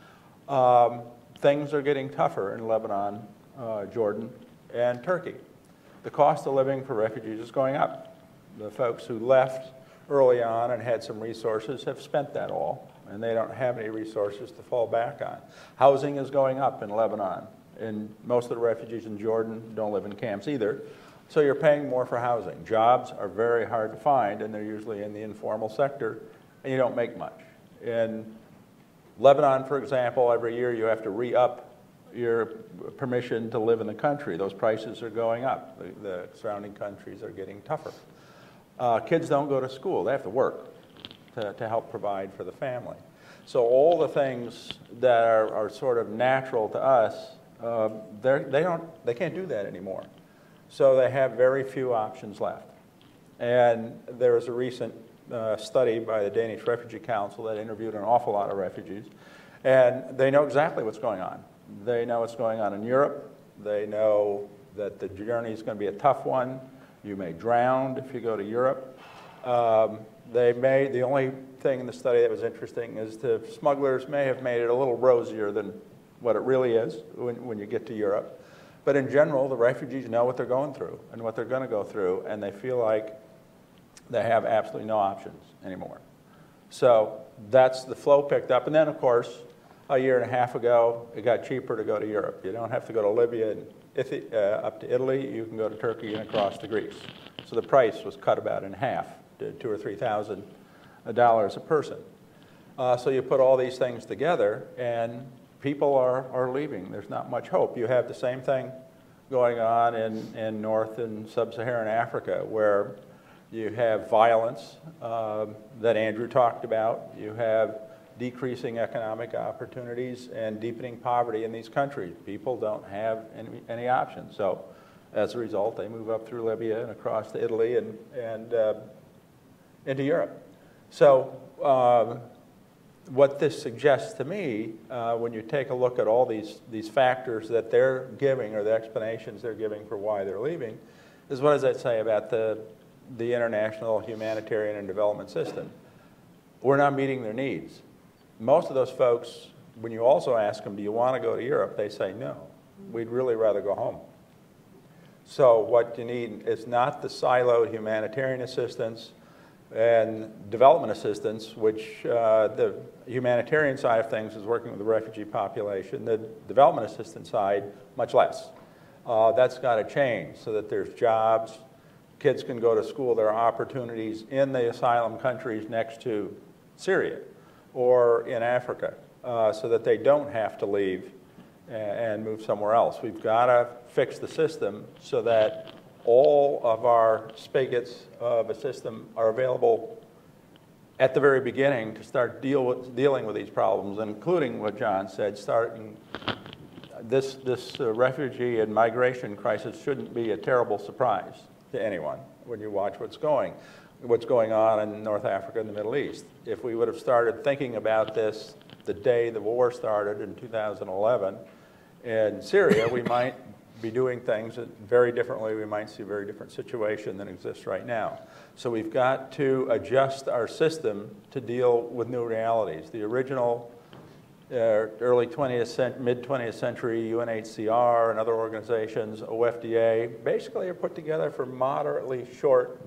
Um, things are getting tougher in Lebanon, uh, Jordan, and Turkey. The cost of living for refugees is going up. The folks who left early on and had some resources have spent that all, and they don't have any resources to fall back on. Housing is going up in Lebanon, and most of the refugees in Jordan don't live in camps either, so you're paying more for housing. Jobs are very hard to find, and they're usually in the informal sector, and you don't make much. In Lebanon, for example, every year you have to re-up your permission to live in the country. Those prices are going up. The, the surrounding countries are getting tougher. Uh, kids don't go to school. They have to work to, to help provide for the family. So all the things that are, are sort of natural to us, uh, they don't, they can't do that anymore. So they have very few options left. And there was a recent uh, study by the Danish Refugee Council that interviewed an awful lot of refugees. And they know exactly what's going on. They know what's going on in Europe. They know that the journey is going to be a tough one. You may drown if you go to Europe. Um, they may, the only thing in the study that was interesting is the smugglers may have made it a little rosier than what it really is when, when you get to Europe. But in general, the refugees know what they're going through and what they're going to go through, and they feel like they have absolutely no options anymore. So that's the flow picked up. And then, of course, a year and a half ago, it got cheaper to go to Europe. You don't have to go to Libya and Ithi- uh, up to Italy. You can go to Turkey and across to Greece. So the price was cut about in half, to two or three thousand dollars a person. Uh, so you put all these things together, and people are, are leaving. There's not much hope. You have the same thing going on in, in North and Sub-Saharan Africa, where you have violence uh, that Andrew talked about. You have decreasing economic opportunities and deepening poverty in these countries. People don't have any, any options. So as a result, they move up through Libya and across to Italy and, and uh, into Europe. So uh, what this suggests to me, uh, when you take a look at all these, these factors that they're giving, or the explanations they're giving for why they're leaving, is what does that say about the, the international humanitarian and development system? We're not meeting their needs. Most of those folks, when you also ask them, do you want to go to Europe, they say no. We'd really rather go home. So what you need is not the siloed humanitarian assistance and development assistance, which uh, the humanitarian side of things is working with the refugee population. The development assistance side, much less. Uh, that's got to change so that there's jobs, kids can go to school, there are opportunities in the asylum countries next to Syria or in Africa, uh, so that they don't have to leave and move somewhere else. We've got to fix the system so that all of our spigots of a system are available at the very beginning to start deal with, dealing with these problems, including what John said, starting this, this uh, refugee and migration crisis shouldn't be a terrible surprise to anyone when you watch what's going. what's going on in North Africa and the Middle East. If we would have started thinking about this the day the war started in two thousand eleven in Syria, we might be doing things very differently. We might see a very different situation than exists right now. So we've got to adjust our system to deal with new realities. The original uh, early twentieth, mid twentieth century U N H C R and other organizations, O F D A, basically are put together for moderately short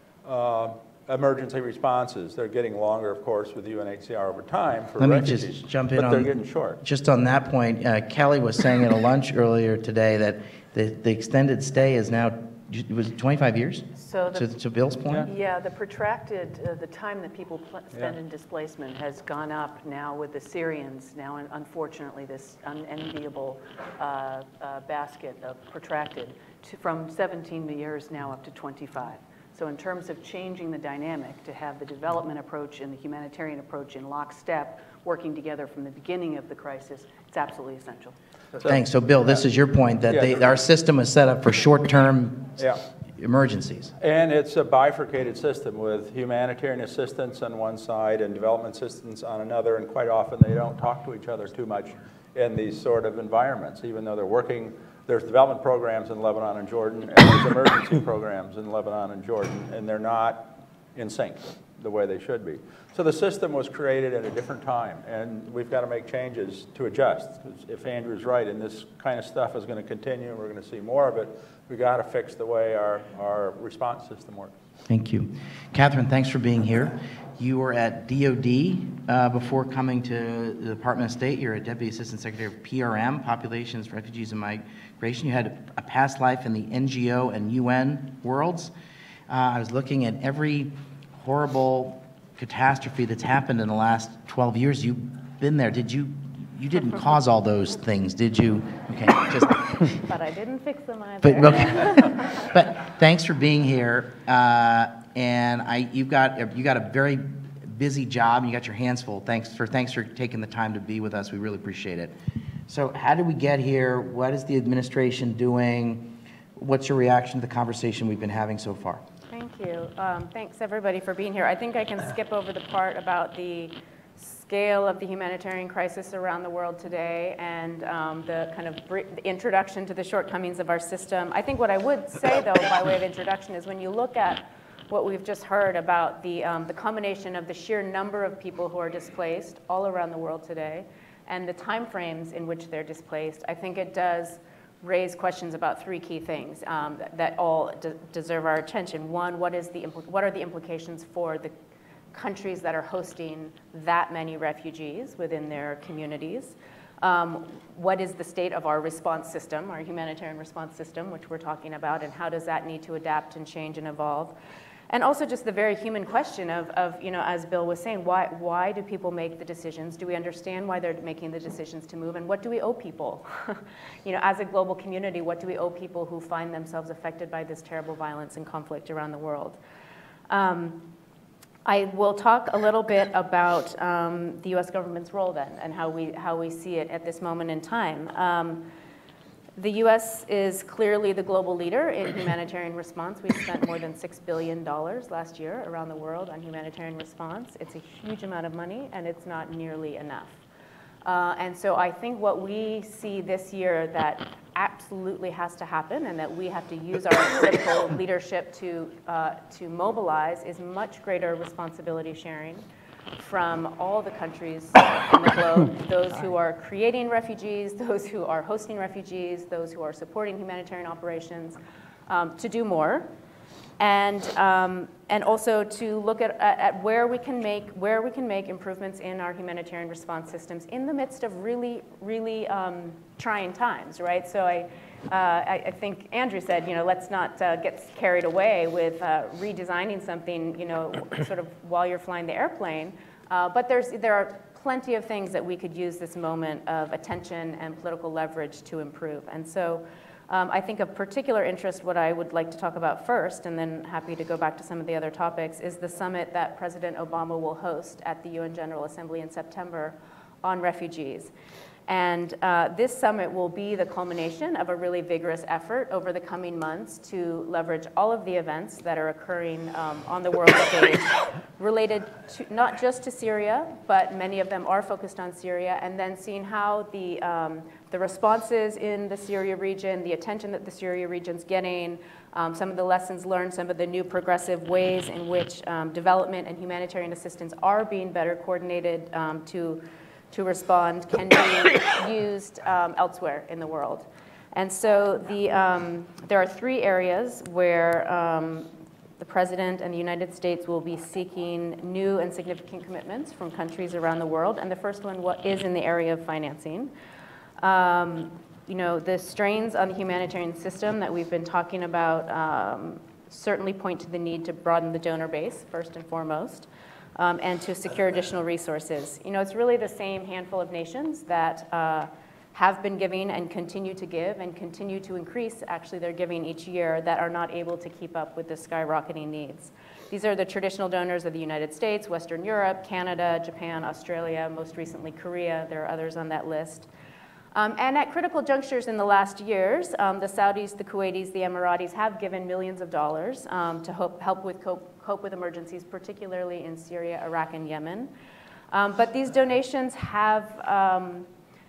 uh, emergency responses. They're getting longer, of course, with U N H C R over time for Let me refugees, just jump in but on, they're getting short. Just on that point, uh, Kelly was saying at a lunch earlier today that the, the extended stay is now, was it twenty-five years? So the, to, to Bill's point? yeah, the protracted, uh, the time that people pl- spend Yeah. in displacement has gone up now with the Syrians, now un- unfortunately this unenviable uh, uh, basket of protracted, to, from seventeen years now up to twenty-five. So in terms of changing the dynamic, to have the development approach and the humanitarian approach in lockstep, working together from the beginning of the crisis, it's absolutely essential. So, Thanks. So, Bill, this is your point, that Yeah. they, our system is set up for short-term Yeah. emergencies. And it's a bifurcated system with humanitarian assistance on one side and development assistance on another, and quite often they don't talk to each other too much in these sort of environments, even though they're working. There's development programs in Lebanon and Jordan, and there's emergency programs in Lebanon and Jordan, and they're not in sync the way they should be. So the system was created at a different time, and we've got to make changes to adjust. If Andrew's right, and this kind of stuff is going to continue, and we're going to see more of it, we've got to fix the way our, our response system works. Thank you. Catherine, thanks for being here. You were at D O D uh, before coming to the Department of State. You're a Deputy Assistant Secretary of P R M, Populations, Refugees, and Migration. You had a past life in the N G O and U N worlds. Uh, I was looking at every horrible catastrophe that's happened in the last twelve years. You've been there. Did you, you didn't cause all those things, did you? Okay, just... But I didn't fix them either. But, okay. But thanks for being here. Uh, and I, you've got, you got a very busy job, and you got your hands full. Thanks for, thanks for taking the time to be with us. We really appreciate it. So how did we get here? What is the administration doing? What's your reaction to the conversation we've been having so far? Thank you. Um, thanks, everybody, for being here. I think I can skip over the part about the scale of the humanitarian crisis around the world today and um, the kind of br- the introduction to the shortcomings of our system. I think what I would say, though, by way of introduction, is when you look at what we've just heard about the, um, the combination of the sheer number of people who are displaced all around the world today and the timeframes in which they're displaced, I think it does raise questions about three key things um, that, that all de- deserve our attention. One, what is the impl- what are the implications for the countries that are hosting that many refugees within their communities? Um, what is the state of our response system, our humanitarian response system, which we're talking about, and how does that need to adapt and change and evolve? And also just the very human question of, of, you know, as Bill was saying, why, why do people make the decisions? Do we understand why they're making the decisions to move? And what do we owe people? You know, as a global community, what do we owe people who find themselves affected by this terrible violence and conflict around the world? Um, I will talk a little bit about um, the U S government's role then and how we, how we see it at this moment in time. Um, The U S is clearly the global leader in humanitarian response. We spent more than six billion dollars last year around the world on humanitarian response. It's a huge amount of money, and it's not nearly enough. Uh, and so I think what we see this year that absolutely has to happen and that we have to use our political leadership to, uh, to mobilize is much greater responsibility sharing from all the countries in the globe, those who are creating refugees, those who are hosting refugees, those who are supporting humanitarian operations, um, to do more, and um, and also to look at, at, at where we can make where we can make improvements in our humanitarian response systems in the midst of really really um, trying times, right? So I. Uh, I, I think Andrew said, you know, let's not uh, get carried away with uh, redesigning something, you know, sort of while you're flying the airplane. Uh, but there's there are plenty of things that we could use this moment of attention and political leverage to improve. And so um, I think of particular interest, what I would like to talk about first, and then happy to go back to some of the other topics, is the summit that President Obama will host at the U N General Assembly in September on refugees. And uh, this summit will be the culmination of a really vigorous effort over the coming months to leverage all of the events that are occurring um, on the world stage related to, not just to Syria, but many of them are focused on Syria, and then seeing how the, um, the responses in the Syria region, the attention that the Syria region's getting, um, some of the lessons learned, some of the new progressive ways in which um, development and humanitarian assistance are being better coordinated um, to to respond can be used um, elsewhere in the world. And so the, um, there are three areas where um, the President and the United States will be seeking new and significant commitments from countries around the world. And the first one is in the area of financing. Um, you know, the strains on the humanitarian system that we've been talking about um, certainly point to the need to broaden the donor base, first and foremost. Um, and to secure additional resources. You know, it's really the same handful of nations that uh, have been giving and continue to give and continue to increase, actually, their giving each year that are not able to keep up with the skyrocketing needs. These are the traditional donors of the United States, Western Europe, Canada, Japan, Australia, most recently Korea. There are others on that list. Um, and at critical junctures in the last years, um, the Saudis, the Kuwaitis, the Emiratis have given millions of dollars um, to help, help with cope, cope with emergencies, particularly in Syria, Iraq, and Yemen. Um, but these donations have um,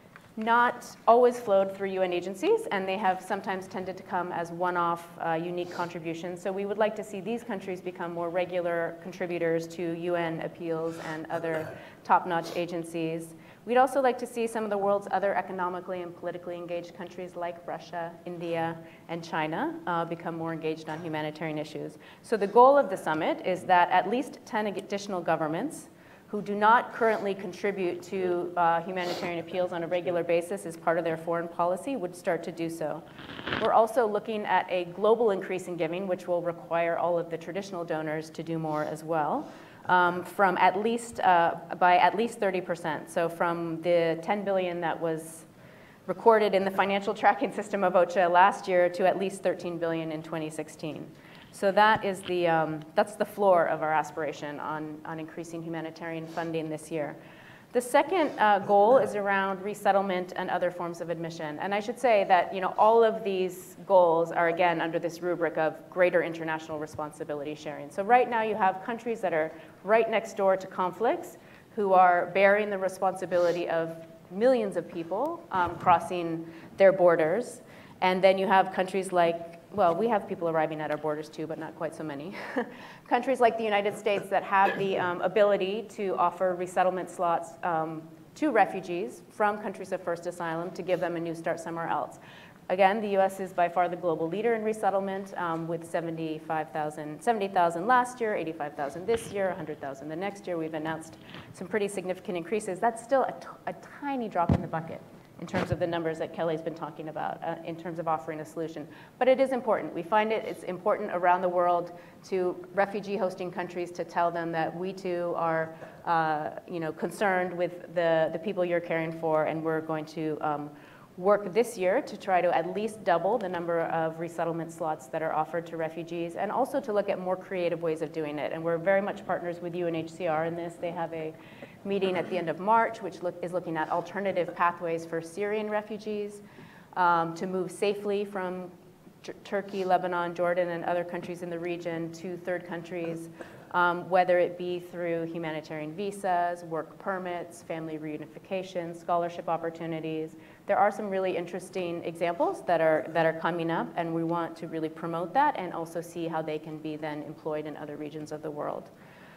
not always flowed through U N agencies, and they have sometimes tended to come as one-off, uh, unique contributions. So we would like to see these countries become more regular contributors to U N appeals and other top-notch agencies. We'd also like to see some of the world's other economically and politically engaged countries like Russia, India, and China uh, become more engaged on humanitarian issues. So the goal of the summit is that at least ten additional governments who do not currently contribute to uh, humanitarian appeals on a regular basis as part of their foreign policy would start to do so. We're also looking at a global increase in giving, which will require all of the traditional donors to do more as well. Um, from at least, uh, by at least thirty percent. So from the ten billion that was recorded in the financial tracking system of OCHA last year to at least thirteen billion in twenty sixteen. So that is the, um, that's the floor of our aspiration on, on increasing humanitarian funding this year. The second uh, goal is around resettlement and other forms of admission. And I should say that, you know, all of these goals are, again, under this rubric of greater international responsibility sharing. So right now you have countries that are right next door to conflicts who are bearing the responsibility of millions of people um, crossing their borders. And then you have countries like, well, we have people arriving at our borders too, but not quite so many. Countries like the United States that have the um, ability to offer resettlement slots um, to refugees from countries of first asylum to give them a new start somewhere else. Again, the U S is by far the global leader in resettlement um, with seventy-five thousand, seventy thousand last year, eighty-five thousand this year, one hundred thousand the next year. We've announced some pretty significant increases. That's still a, t a tiny drop in the bucket in terms of the numbers that Kelly's been talking about, uh, in terms of offering a solution. But it is important. We find it, it's important around the world to refugee hosting countries to tell them that we too are uh, you know, concerned with the, the people you're caring for, and we're going to um, work this year to try to at least double the number of resettlement slots that are offered to refugees, and also to look at more creative ways of doing it. And we're very much partners with U N H C R in this. They have a meeting at the end of March, which look, is looking at alternative pathways for Syrian refugees um, to move safely from Turkey, Lebanon, Jordan, and other countries in the region to third countries, um, whether it be through humanitarian visas, work permits, family reunification, scholarship opportunities. There are some really interesting examples that are, that are coming up, and we want to really promote that and also see how they can be then employed in other regions of the world.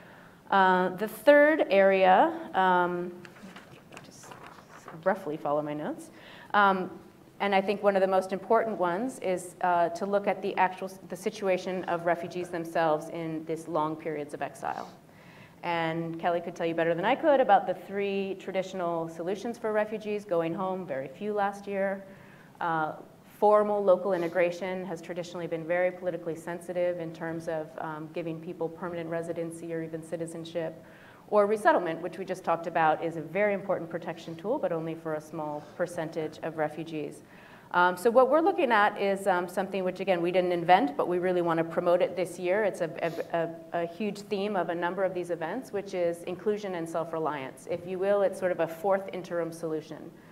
Uh, the third area, um, just roughly follow my notes, um, and I think one of the most important ones is uh, to look at the actual the situation of refugees themselves in these long periods of exile. And Kelly could tell you better than I could about the three traditional solutions for refugees: going home, very few last year. Uh, Formal local integration has traditionally been very politically sensitive in terms of um, giving people permanent residency or even citizenship. Or resettlement, which we just talked about, is a very important protection tool, but only for a small percentage of refugees. Um, so what we're looking at is um, something which, again, we didn't invent, but we really want to promote it this year. It's a, a, a huge theme of a number of these events, which is inclusion and self-reliance. If you will, it's sort of a fourth interim solution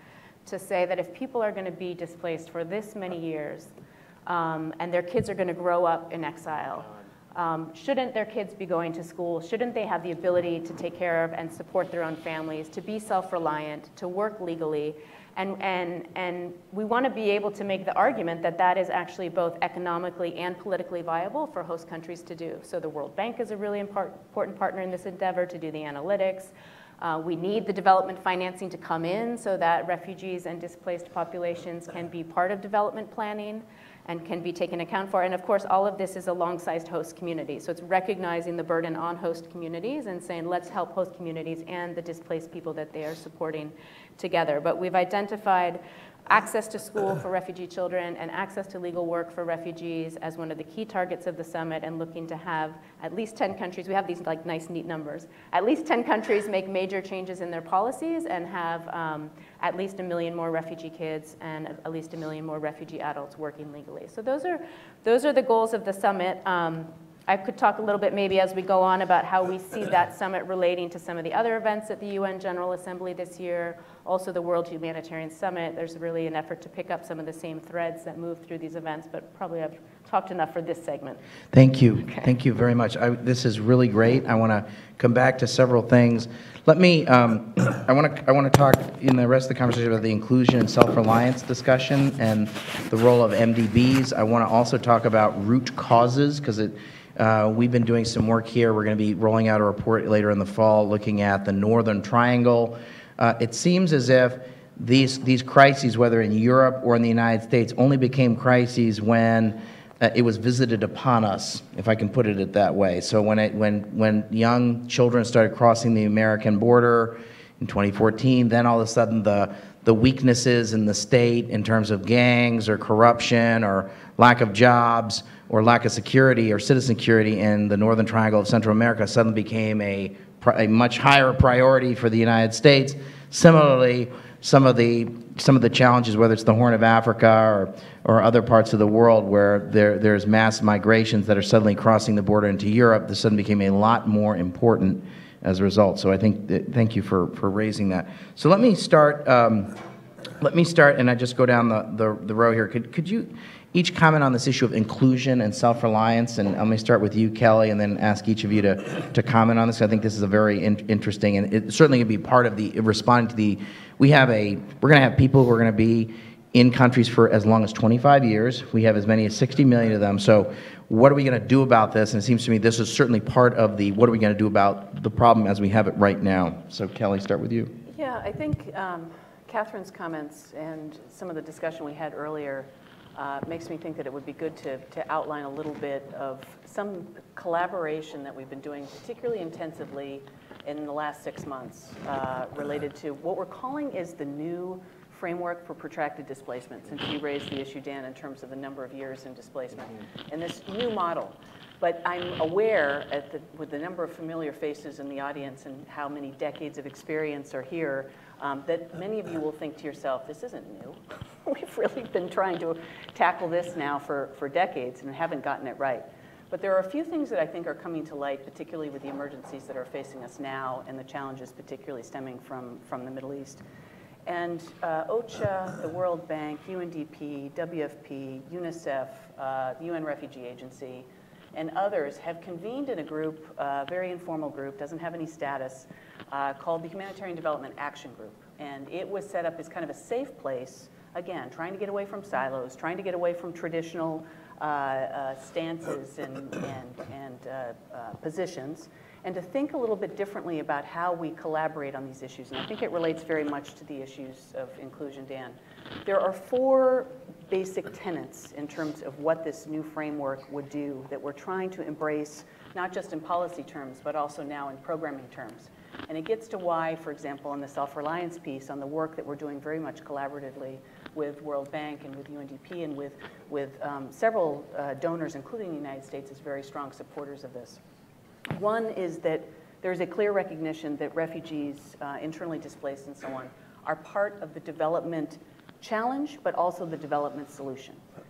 to say that if people are going to be displaced for this many years, um, and their kids are going to grow up in exile, um, shouldn't their kids be going to school? Shouldn't they have the ability to take care of and support their own families, to be self-reliant, to work legally? And, and, and we want to be able to make the argument that that is actually both economically and politically viable for host countries to do. So the World Bank is a really import, important partner in this endeavor to do the analytics. Uh, we need the development financing to come in so that refugees and displaced populations can be part of development planning and can be taken account for. And of course, all of this is alongside host communities. So it's recognizing the burden on host communities and saying, let's help host communities and the displaced people that they are supporting together. But we've identified access to school for refugee children and access to legal work for refugees as one of the key targets of the summit, and looking to have at least ten countries, we have these like nice neat numbers, at least ten countries make major changes in their policies and have um, at least a million more refugee kids and at least a million more refugee adults working legally. So those are, those are the goals of the summit. Um, I could talk a little bit maybe as we go on about how we see that summit relating to some of the other events at the U N General Assembly this year, also the World Humanitarian Summit. There's really an effort to pick up some of the same threads that move through these events, but probably I've talked enough for this segment. Thank you. Okay. Thank you very much. I, this is really great. I want to come back to several things. Let me, um, I want to I want to talk in the rest of the conversation about the inclusion and self-reliance discussion and the role of M D Bs. I want to also talk about root causes, because it Uh, we've been doing some work here. We're going to be rolling out a report later in the fall looking at the Northern Triangle. Uh, it seems as if these, these crises, whether in Europe or in the United States, only became crises when uh, it was visited upon us, if I can put it that way. So when, it, when, when young children started crossing the American border in twenty fourteen, then all of a sudden the, the weaknesses in the state in terms of gangs or corruption or lack of jobs or lack of security or citizen security in the Northern Triangle of Central America suddenly became a, a much higher priority for the United States. Similarly, some of the some of the challenges, whether it's the Horn of Africa or or other parts of the world where there there's mass migrations that are suddenly crossing the border into Europe, this suddenly became a lot more important as a result. So I think that, thank you for for raising that. So let me start. Um, let me start, and I just go down the the, the row here. Could could you each comment on this issue of inclusion and self-reliance? And I'm going to start with you, Kelly, and then ask each of you to, to comment on this. I think this is a very in, interesting, and it's certainly going to be part of the responding to the, we have a, we're going to have people who are going to be in countries for as long as twenty-five years. We have as many as sixty million of them. So what are we going to do about this? And it seems to me this is certainly part of the, what are we going to do about the problem as we have it right now? So Kelly, start with you. Yeah, I think um, Catherine's comments and some of the discussion we had earlier Uh, makes me think that it would be good to, to outline a little bit of some collaboration that we've been doing particularly intensively in the last six months uh, related to what we're calling is the new framework for protracted displacement, since you raised the issue, Dan, in terms of the number of years in displacement, and this new model. But I'm aware, at the, with the number of familiar faces in the audience and how many decades of experience are here, um, that many of you will think to yourself, this isn't new. We've really been trying to tackle this now for, for decades and haven't gotten it right. But there are a few things that I think are coming to light, particularly with the emergencies that are facing us now and the challenges particularly stemming from, from the Middle East. And uh, OCHA, the World Bank, U N D P, W F P, UNICEF, uh, the U N Refugee Agency, and others have convened in a group, a uh, very informal group, doesn't have any status, uh, called the Humanitarian Development Action Group. And it was set up as kind of a safe place, again, trying to get away from silos, trying to get away from traditional uh, uh, stances and, and, and uh, uh, positions, and to think a little bit differently about how we collaborate on these issues. And I think it relates very much to the issues of inclusion, Dan. There are four basic tenets in terms of what this new framework would do that we're trying to embrace, not just in policy terms, but also now in programming terms. And it gets to why, for example, in the self-reliance piece, on the work that we're doing very much collaboratively with World Bank and with U N D P and with, with um, several uh, donors, including the United States, as very strong supporters of this. One is that there's a clear recognition that refugees, uh, internally displaced and so on, are part of the development challenge, but also the development solution.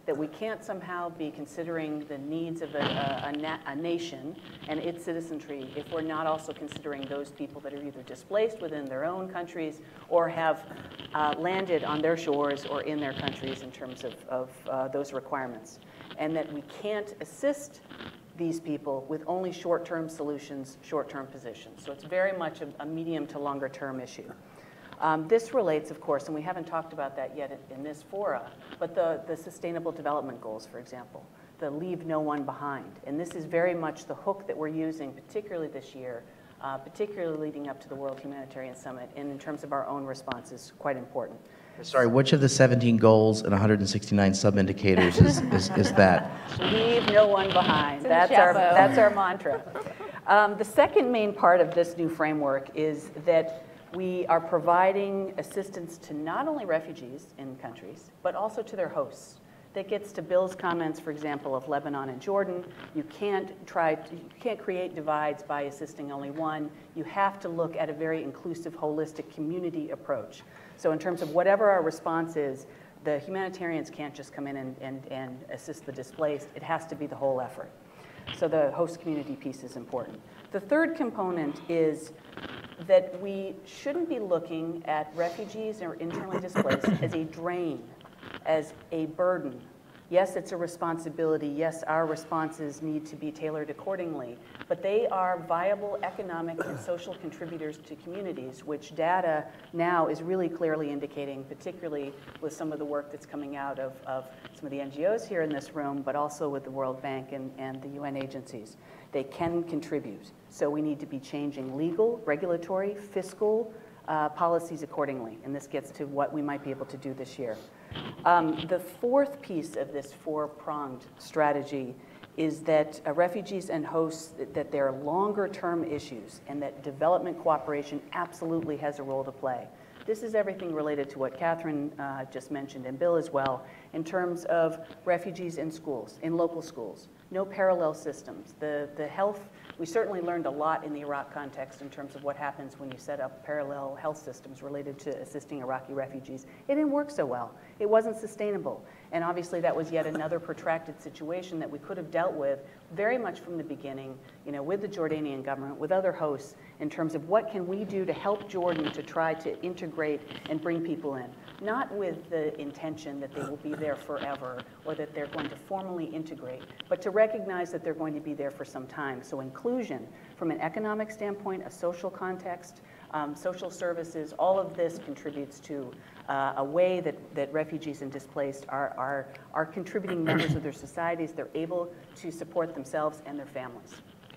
that we can't somehow be considering the needs of a, a, a, na a nation and its citizenry if we're not also considering those people that are either displaced within their own countries or have uh, landed on their shores or in their countries in terms of, of uh, those requirements. And that we can't assist these people with only short-term solutions, short-term positions. So it's very much a, a medium to longer term issue. Um, this relates, of course, and we haven't talked about that yet in, in this fora, but the, the Sustainable Development Goals, for example, the leave no one behind. And this is very much the hook that we're using, particularly this year, uh, particularly leading up to the World Humanitarian Summit, and in terms of our own responses, quite important. Sorry, which of the seventeen goals and one hundred sixty-nine sub-indicators is, is, is that? Leave no one behind. in That's the our, chapeau. that's our mantra. Um, the second main part of this new framework is that we are providing assistance to not only refugees in countries, but also to their hosts. That gets to Bill's comments, for example, of Lebanon and Jordan. You can't try, to, you can't create divides by assisting only one. You have to look at a very inclusive, holistic community approach. So in terms of whatever our response is, the humanitarians can't just come in and, and, and assist the displaced. It has to be the whole effort. So the host community piece is important. The third component is that we shouldn't be looking at refugees or internally displaced as a drain, as a burden. Yes, it's a responsibility. Yes, our responses need to be tailored accordingly. But they are viable economic and social contributors to communities, which data now is really clearly indicating, particularly with some of the work that's coming out of, of some of the N G Os here in this room, but also with the World Bank and, and the U N agencies. They can contribute. So we need to be changing legal, regulatory, fiscal uh, policies accordingly. And this gets to what we might be able to do this year. Um, the fourth piece of this four-pronged strategy is that uh, refugees and hosts, that, that they're longer-term issues and that development cooperation absolutely has a role to play. This is everything related to what Catherine uh, just mentioned, and Bill as well, in terms of refugees in schools, in local schools. No parallel systems. The, the health, we certainly learned a lot in the Iraq context in terms of what happens when you set up parallel health systems related to assisting Iraqi refugees. It didn't work so well. It wasn't sustainable. And obviously that was yet another protracted situation that we could have dealt with very much from the beginning, you know, with the Jordanian government, with other hosts, in terms of what can we do to help Jordan to try to integrate and bring people in. Not with the intention that they will be there forever or that they're going to formally integrate, but to recognize that they're going to be there for some time. So inclusion from an economic standpoint, a social context, um, social services, all of this contributes to uh, a way that, that refugees and displaced are, are, are contributing members of their societies. They're able to support themselves and their families.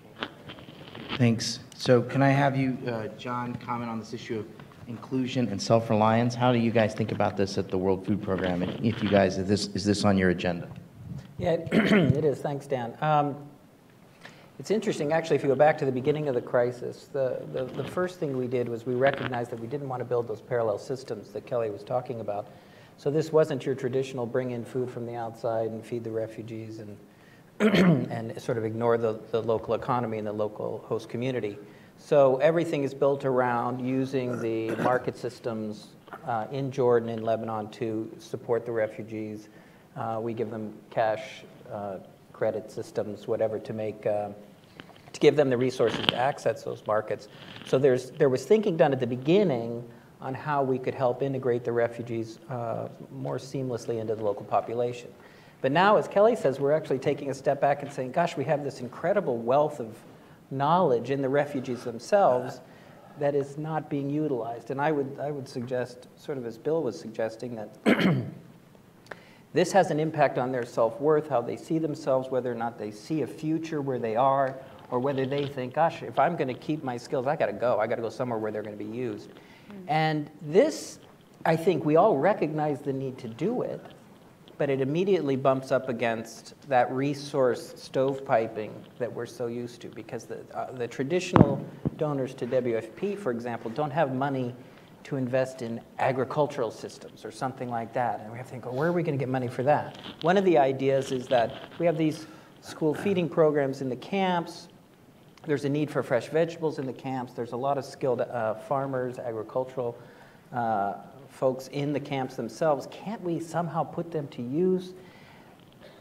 Thanks. So can I have you, uh, John, comment on this issue of inclusion and self-reliance? How do you guys think about this at the World Food Program? And if you guys, is this, is this on your agenda? Yeah, it is. Thanks, Dan. Um, it's interesting, actually, if you go back to the beginning of the crisis, the, the, the first thing we did was we recognized that we didn't want to build those parallel systems that Kelly was talking about. So this wasn't your traditional bring in food from the outside and feed the refugees and and sort of ignore the, the local economy and the local host community. So everything is built around using the market systems uh, in Jordan and Lebanon to support the refugees. Uh, we give them cash, uh, credit systems, whatever, to make uh, to give them the resources to access those markets. So there's there was thinking done at the beginning on how we could help integrate the refugees uh, more seamlessly into the local population. But now, as Kelly says, we're actually taking a step back and saying, gosh, we have this incredible wealth of knowledge in the refugees themselves that is not being utilized. And I would, I would suggest, sort of as Bill was suggesting, that this has an impact on their self-worth, how they see themselves, whether or not they see a future where they are, or whether they think, gosh, if I'm going to keep my skills, I got to go. I got to go somewhere where they're going to be used. Mm-hmm. And this, I think we all recognize the need to do it, but it immediately bumps up against that resource stovepiping that we're so used to, because the, uh, the traditional donors to W F P, for example, don't have money to invest in agricultural systems or something like that. And we have to think, well, where are we going to get money for that? One of the ideas is that we have these school feeding programs in the camps. There's a need for fresh vegetables in the camps. There's a lot of skilled uh, farmers, agricultural uh, folks in the camps themselves. Can't we somehow put them to use?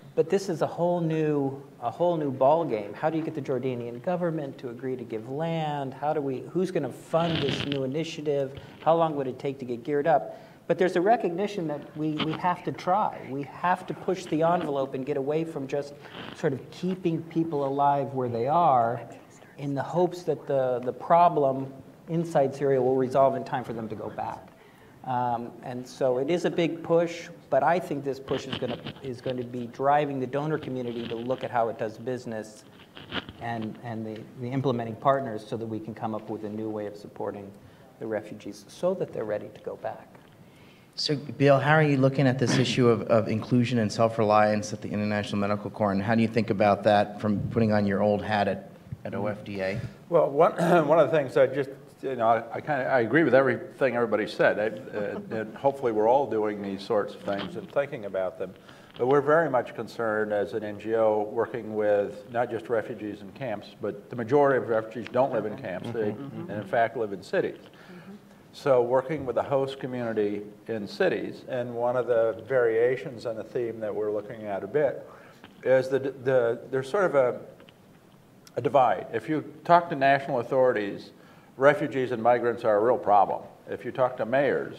but this is a whole new, a whole new ball game. How do you get the Jordanian government to agree to give land? How do we, who's going to fund this new initiative? How long would it take to get geared up? But there's a recognition that we, we have to try. We have to push the envelope and get away from just sort of keeping people alive where they are in the hopes that the, the problem inside Syria will resolve in time for them to go back. Um, and so it is a big push, but I think this push is going to is going to be driving the donor community to look at how it does business and, and the, the implementing partners so that we can come up with a new way of supporting the refugees so that they're ready to go back. So, Bill, how are you looking at this issue of, of inclusion and self-reliance at the International Medical Corps, and how do you think about that from putting on your old hat at, at O F D A? Well, one, one of the things I just, you know, I, I kind of, I agree with everything everybody said. I, uh, and hopefully we're all doing these sorts of things and thinking about them. But we're very much concerned as an N G O working with not just refugees in camps, but the majority of refugees don't live in camps. They, and in fact, live in cities. So working with the host community in cities, and one of the variations on the theme that we're looking at a bit is that the, there's sort of a, a divide. If you talk to national authorities, refugees and migrants are a real problem. If you talk to mayors,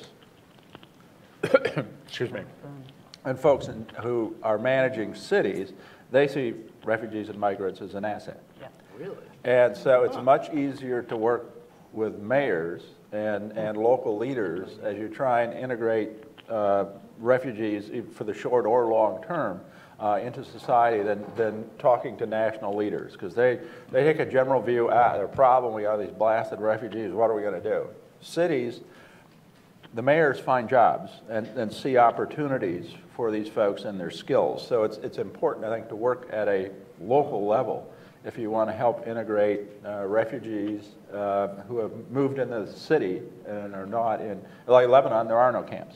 excuse me, and folks in, who are managing cities, they see refugees and migrants as an asset. Yeah, really? And so it's much easier to work with mayors and, and local leaders as you try and integrate uh, refugees for the short or long term uh, into society than, than talking to national leaders, because they, they take a general view, ah, the problem, we have these blasted refugees, what are we going to do? Cities, the mayors find jobs and, and see opportunities for these folks and their skills. So it's, it's important, I think, to work at a local level if you want to help integrate uh, refugees uh, who have moved into the city and are not in, like Lebanon, there are no camps.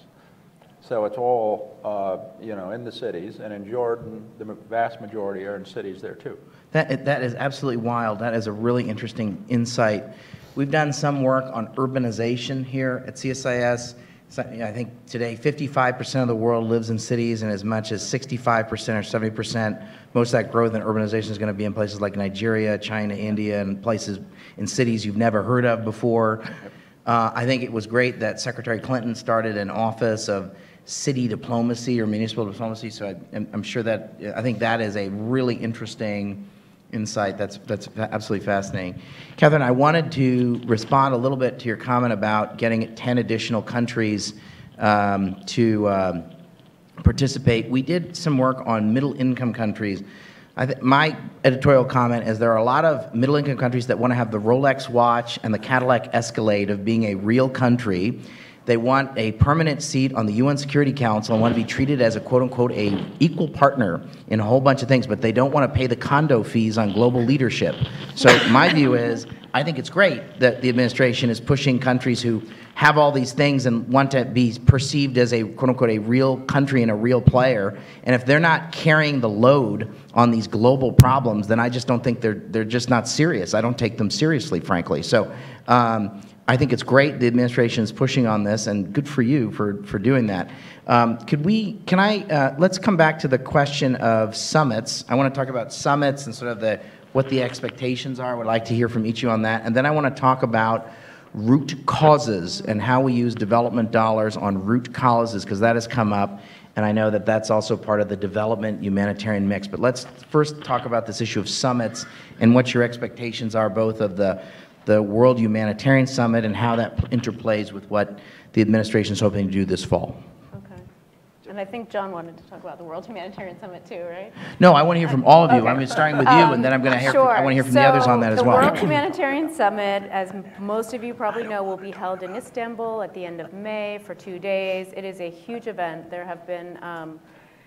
So it's all, uh, you know, in the cities, and in Jordan, the vast majority are in cities there too. That, that is absolutely wild. That is a really interesting insight. We've done some work on urbanization here at C S I S. So, I think today fifty-five percent of the world lives in cities, and as much as sixty-five percent or seventy percent, most of that growth and urbanization is going to be in places like Nigeria, China, India, and places in cities you've never heard of before. Uh, I think it was great that Secretary Clinton started an office of city diplomacy or municipal diplomacy, so I, I'm sure that, I think that is a really interesting insight. That's, that's absolutely fascinating. Catherine, I wanted to respond a little bit to your comment about getting ten additional countries um, to um, participate. We did some work on middle-income countries. I th my editorial comment is there are a lot of middle-income countries that want to have the Rolex watch and the Cadillac Escalade of being a real country. They want a permanent seat on the U N Security Council and want to be treated as a quote-unquote a equal partner in a whole bunch of things, but they don't want to pay the condo fees on global leadership. So my view is, I think it's great that the administration is pushing countries who have all these things and want to be perceived as a quote-unquote a real country and a real player. And if they're not carrying the load on these global problems, then I just don't think they're, they're just not serious. I don't take them seriously, frankly. So. Um, I think it's great the administration is pushing on this, and good for you for, for doing that. Um, could we, can I, uh, let's come back to the question of summits. I want to talk about summits and sort of the, what the expectations are. I would like to hear from each of you on that. And then I want to talk about root causes and how we use development dollars on root causes, because that has come up, and I know that that's also part of the development humanitarian mix. But let's first talk about this issue of summits and what your expectations are, both of the the World Humanitarian Summit and how that interplays with what the administration is hoping to do this fall. Okay. And I think John wanted to talk about the World Humanitarian Summit too, right? No, I want to hear from all of you. Okay. I'm starting with you, um, and then I'm going to hear. Sure. From, I want to hear from so the others on that as well. The World Humanitarian Summit, as most of you probably know, will be held in Istanbul at the end of May for two days. It is a huge event. There have been um,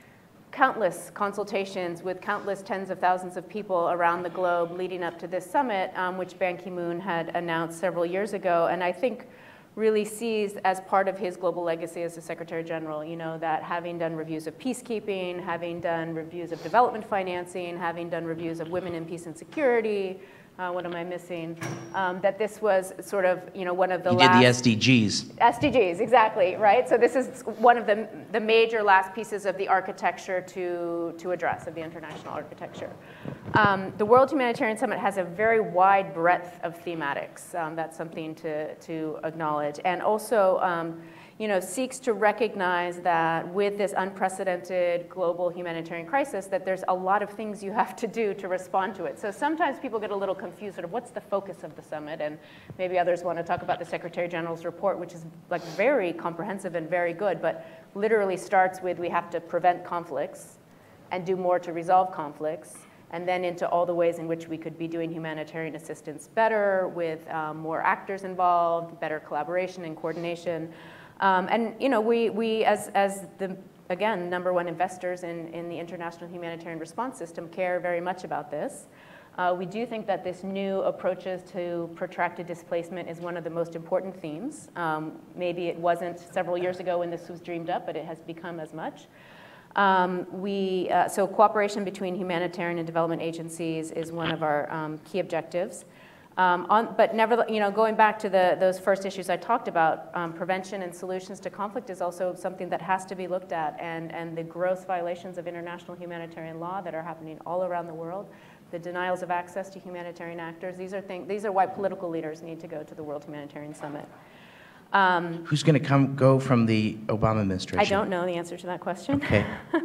countless consultations with countless tens of thousands of people around the globe leading up to this summit, um, which Ban Ki-moon had announced several years ago, and I think really sees as part of his global legacy as the Secretary General, you know, that having done reviews of peacekeeping, having done reviews of development financing, having done reviews of women in peace and security, Uh, what am I missing? Um, that this was sort of, you know, one of the You last... did the S D Gs. S D Gs, exactly, right? So this is one of the, the major last pieces of the architecture to, to address, of the international architecture. Um, the World Humanitarian Summit has a very wide breadth of thematics. Um, that's something to, to acknowledge. And also, um, you know, seeks to recognize that with this unprecedented global humanitarian crisis, that there's a lot of things you have to do to respond to it. So sometimes people get a little confused, sort of what's the focus of the summit? And maybe others want to talk about the Secretary General's report, which is like very comprehensive and very good, but literally starts with we have to prevent conflicts and do more to resolve conflicts, and then into all the ways in which we could be doing humanitarian assistance better with um, more actors involved, better collaboration and coordination. Um, and you know, we, we as, as the, again, number one investors in, in the international humanitarian response system care very much about this. Uh, we do think that this new approaches to protracted displacement is one of the most important themes. Um, maybe it wasn't several years ago when this was dreamed up, but it has become as much. Um, we, uh, so cooperation between humanitarian and development agencies is one of our um, key objectives. Um, on, but never, you know, going back to the, those first issues I talked about, um, prevention and solutions to conflict is also something that has to be looked at, and, and the gross violations of international humanitarian law that are happening all around the world, the denials of access to humanitarian actors, these are, things, these are why political leaders need to go to the World Humanitarian Summit. Um, Who's going to come go from the Obama administration? I don't know the answer to that question. Okay.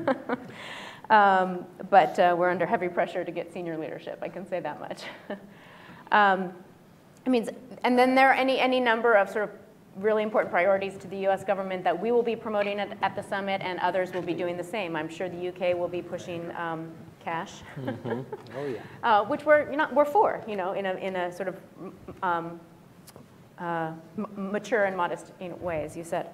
um, but uh, we're under heavy pressure to get senior leadership, I can say that much. Um, I mean, and then there are any, any number of sort of really important priorities to the U S government that we will be promoting at, at the summit, and others will be doing the same. I'm sure the U K will be pushing um, cash, Mm-hmm. Oh, yeah. uh, which we're, you know, we're for, you know, in a, in a sort of um, uh, m mature and modest way, as you said.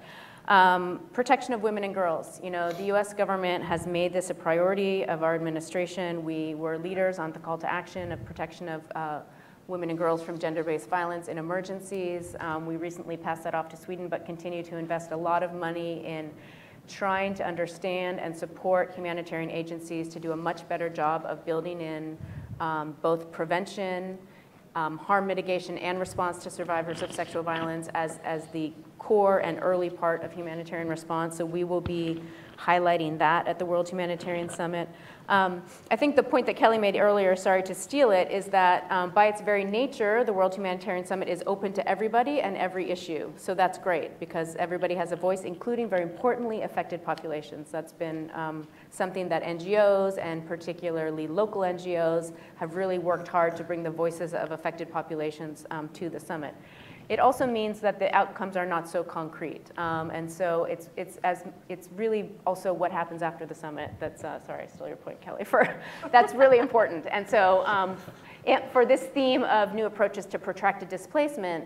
Um, protection of women and girls. You know, the U S government has made this a priority of our administration. We were leaders on the call to action of protection of uh, women and girls from gender-based violence in emergencies. Um, we recently passed that off to Sweden, but continue to invest a lot of money in trying to understand and support humanitarian agencies to do a much better job of building in um, both prevention, um, harm mitigation, and response to survivors of sexual violence as, as the core and early part of humanitarian response. So we will be highlighting that at the World Humanitarian Summit. Um, I think the point that Kelly made earlier, sorry to steal it, is that um, by its very nature, the World Humanitarian Summit is open to everybody and every issue. So that's great, because everybody has a voice, including, very importantly, affected populations. That's been um, something that N G Os, and particularly local N G Os, have really worked hard to bring the voices of affected populations um, to the summit. It also means that the outcomes are not so concrete, um, and so it's it's as it's really also what happens after the summit. That's uh, sorry, I stole your point, Kelly. For that's really important, and so um, it, for this theme of new approaches to protracted displacement,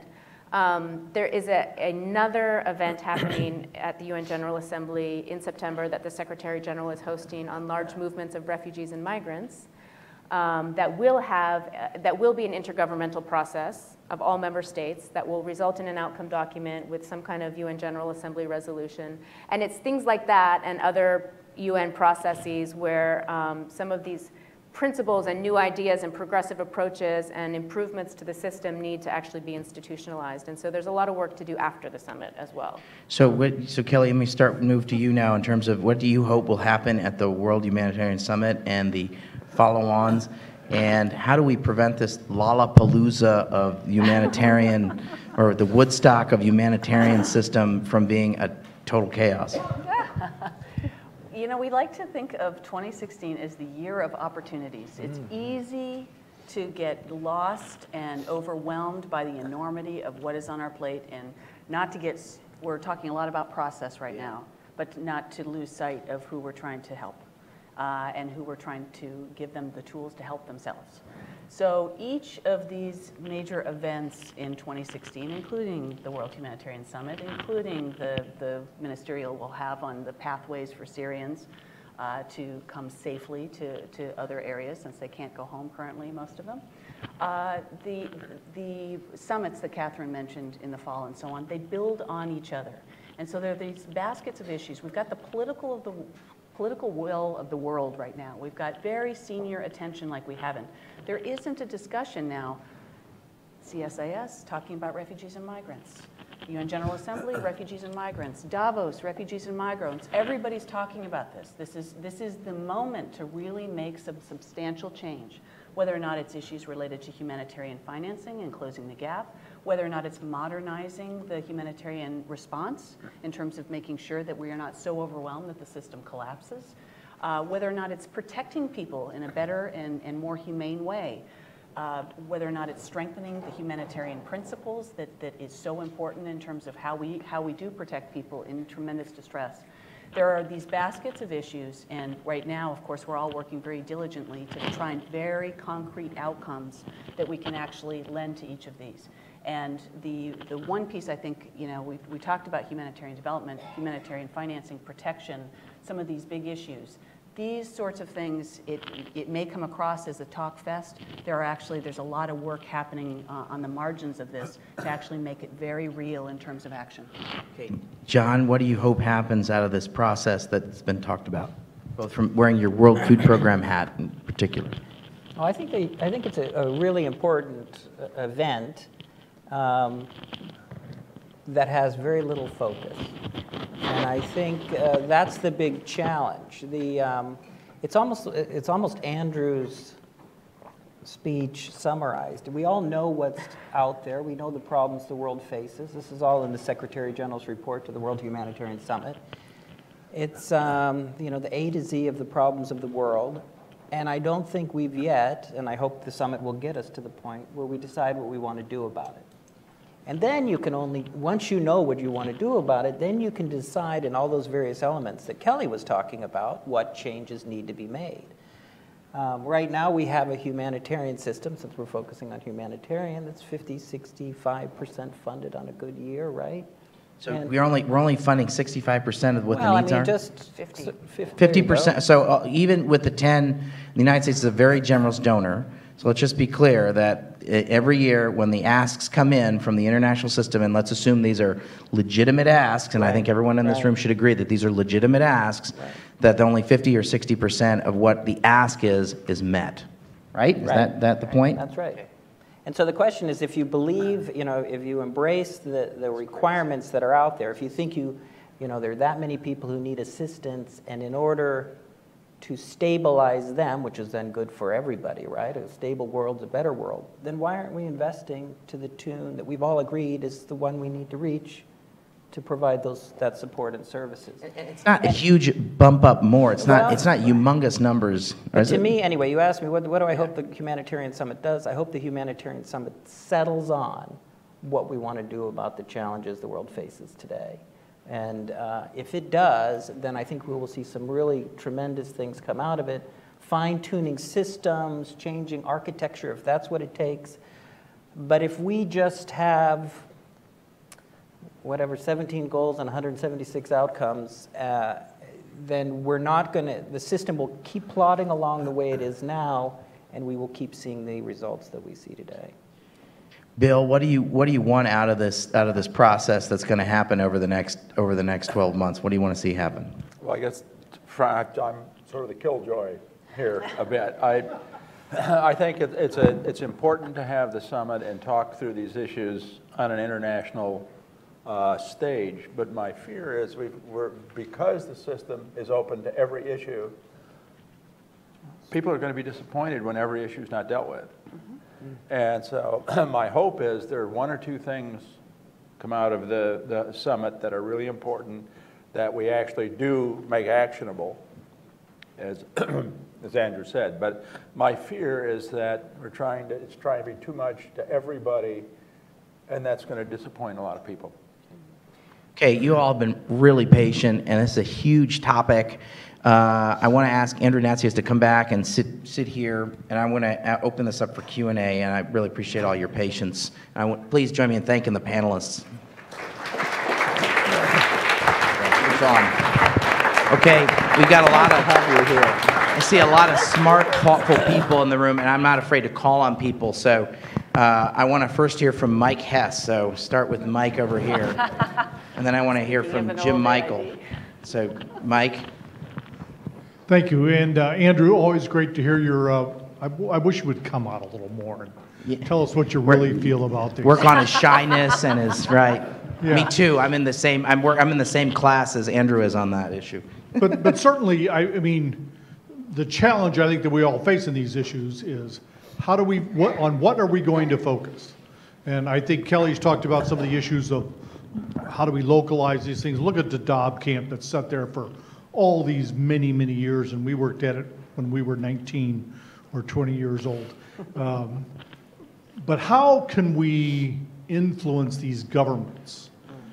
um, there is a, another event happening at the U N General Assembly in September that the Secretary General is hosting on large movements of refugees and migrants. Um, that will have, uh, that will be an intergovernmental process of all member states that will result in an outcome document with some kind of U N General Assembly resolution. And it's things like that and other U N processes where um, some of these principles and new ideas and progressive approaches and improvements to the system need to actually be institutionalized. And so there's a lot of work to do after the summit as well. So, what, so Kelly, let me start move to you now in terms of what do you hope will happen at the World Humanitarian Summit and the follow-ons, and how do we prevent this Lollapalooza of humanitarian, or the Woodstock of humanitarian system from being a total chaos? You know, we like to think of twenty sixteen as the year of opportunities. It's mm. easy to get lost and overwhelmed by the enormity of what is on our plate, and not to get, we're talking a lot about process right now, but not to lose sight of who we're trying to help. Uh, and who we're trying to give them the tools to help themselves. So each of these major events in twenty sixteen, including the World Humanitarian Summit, including the, the ministerial we'll have on the pathways for Syrians uh, to come safely to, to other areas, since they can't go home currently, most of them. Uh, the, the summits that Catherine mentioned in the fall and so on, they build on each other. And so there are these baskets of issues. We've got the political of the political will of the world right now. We've got very senior attention like we haven't. There isn't a discussion now C S I S, talking about refugees and migrants. U N General Assembly, refugees and migrants. Davos, refugees and migrants. Everybody's talking about this. This is, this is the moment to really make some substantial change, whether or not it's issues related to humanitarian financing and closing the gap, whether or not it's modernizing the humanitarian response in terms of making sure that we are not so overwhelmed that the system collapses, uh, whether or not it's protecting people in a better and, and more humane way, uh, whether or not it's strengthening the humanitarian principles that, that is so important in terms of how we, how we do protect people in tremendous distress. There are these baskets of issues, and right now, of course, we're all working very diligently to try and very concrete outcomes that we can actually lend to each of these. And the, the one piece I think, you know, we, we talked about humanitarian development, humanitarian financing, protection, some of these big issues. These sorts of things, it, it may come across as a talk fest. There are actually, there's a lot of work happening uh, on the margins of this to actually make it very real in terms of action. Okay. John, what do you hope happens out of this process that's been talked about, both from wearing your World Food Program hat in particular? Oh, I think they, I think it's a, a really important uh, event um, that has very little focus. And I think uh, that's the big challenge. The, um, it's, almost, it's almost Andrew's speech summarized. We all know what's out there. We know the problems the world faces. This is all in the Secretary General's report to the World Humanitarian Summit. It's um, you know, the A to Z of the problems of the world. And I don't think we've yet, and I hope the summit will get us to the point where we decide what we want to do about it. And then you can only, once you know what you want to do about it, then you can decide in all those various elements that Kelly was talking about what changes need to be made. Um, right now we have a humanitarian system, since we're focusing on humanitarian, that's fifty, sixty-five percent funded on a good year, right? So And- we're only, we're only funding sixty-five percent of what well, the needs I mean, are? just fifty. fifty percent. So uh, even with the ten, the United States is a very generous donor. So let's just be clear that uh, every year when the asks come in from the international system, and let's assume these are legitimate asks, and I think everyone in this right. room should agree that these are legitimate asks, Right. that only fifty or sixty percent of what the ask is, is met. Right? Is Right. that, that the point? That's right. And so the question is, if you believe, you know, if you embrace the, the requirements that are out there, if you think you, you know, there are that many people who need assistance, and in order to stabilize them, which is then good for everybody, right? A stable world's a better world. Then why aren't we investing to the tune that we've all agreed is the one we need to reach to provide those, that support and services? It's not a huge bump up more. It's not, Well- it's not humongous numbers. Or is To it? me, anyway, you asked me, what, what do I hope the Humanitarian Summit does? I hope the Humanitarian Summit settles on what we want to do about the challenges the world faces today. And uh, if it does, then I think we will see some really tremendous things come out of it, fine-tuning systems, changing architecture, if that's what it takes. But if we just have, whatever, seventeen goals and one hundred seventy-six outcomes, uh, then we're not going to, the system will keep plodding along the way it is now, and we will keep seeing the results that we see today. Bill, what do you what do you want out of this out of this process that's going to happen over the next over the next twelve months? What do you want to see happen? Well, I guess I'm sort of the killjoy here a bit. I I think it, it's a it's important to have the summit and talk through these issues on an international uh, stage. But my fear is we we're because the system is open to every issue. People are going to be disappointed when every issue is not dealt with. Mm-hmm. And so my hope is there are one or two things come out of the, the summit that are really important that we actually do make actionable, as, as Andrew said. But my fear is that we're trying to, it's trying to be too much to everybody, and that's going to disappoint a lot of people. Okay, you all have been really patient, and this is a huge topic. Uh, I want to ask Andrew Natsios to come back and sit sit here, and I want to open this up for Q and A, and I really appreciate all your patience. And I want, please join me in thanking the panelists. It's on. Okay, we've got a lot of, I see a lot of smart, thoughtful people in the room, and I'm not afraid to call on people, so uh, I want to first hear from Mike Hess, so start with Mike over here. And then I want to hear from Jim Michael. So, Mike. Thank you, and uh, Andrew, always great to hear your, uh, I, I wish you would come out a little more and tell us what you really feel about this. Work on his shyness and his, right. Yeah. Me too. I'm in the same, I'm, work, I'm in the same class as Andrew is on that issue. But, but certainly, I, I mean, the challenge I think that we all face in these issues is how do we, what, on what are we going to focus? And I think Kelly's talked about some of the issues of how do we localize these things. Look at the Dobb camp that's sat there for all these many, many years, and we worked at it when we were nineteen or twenty years old. Um, but how can we influence these governments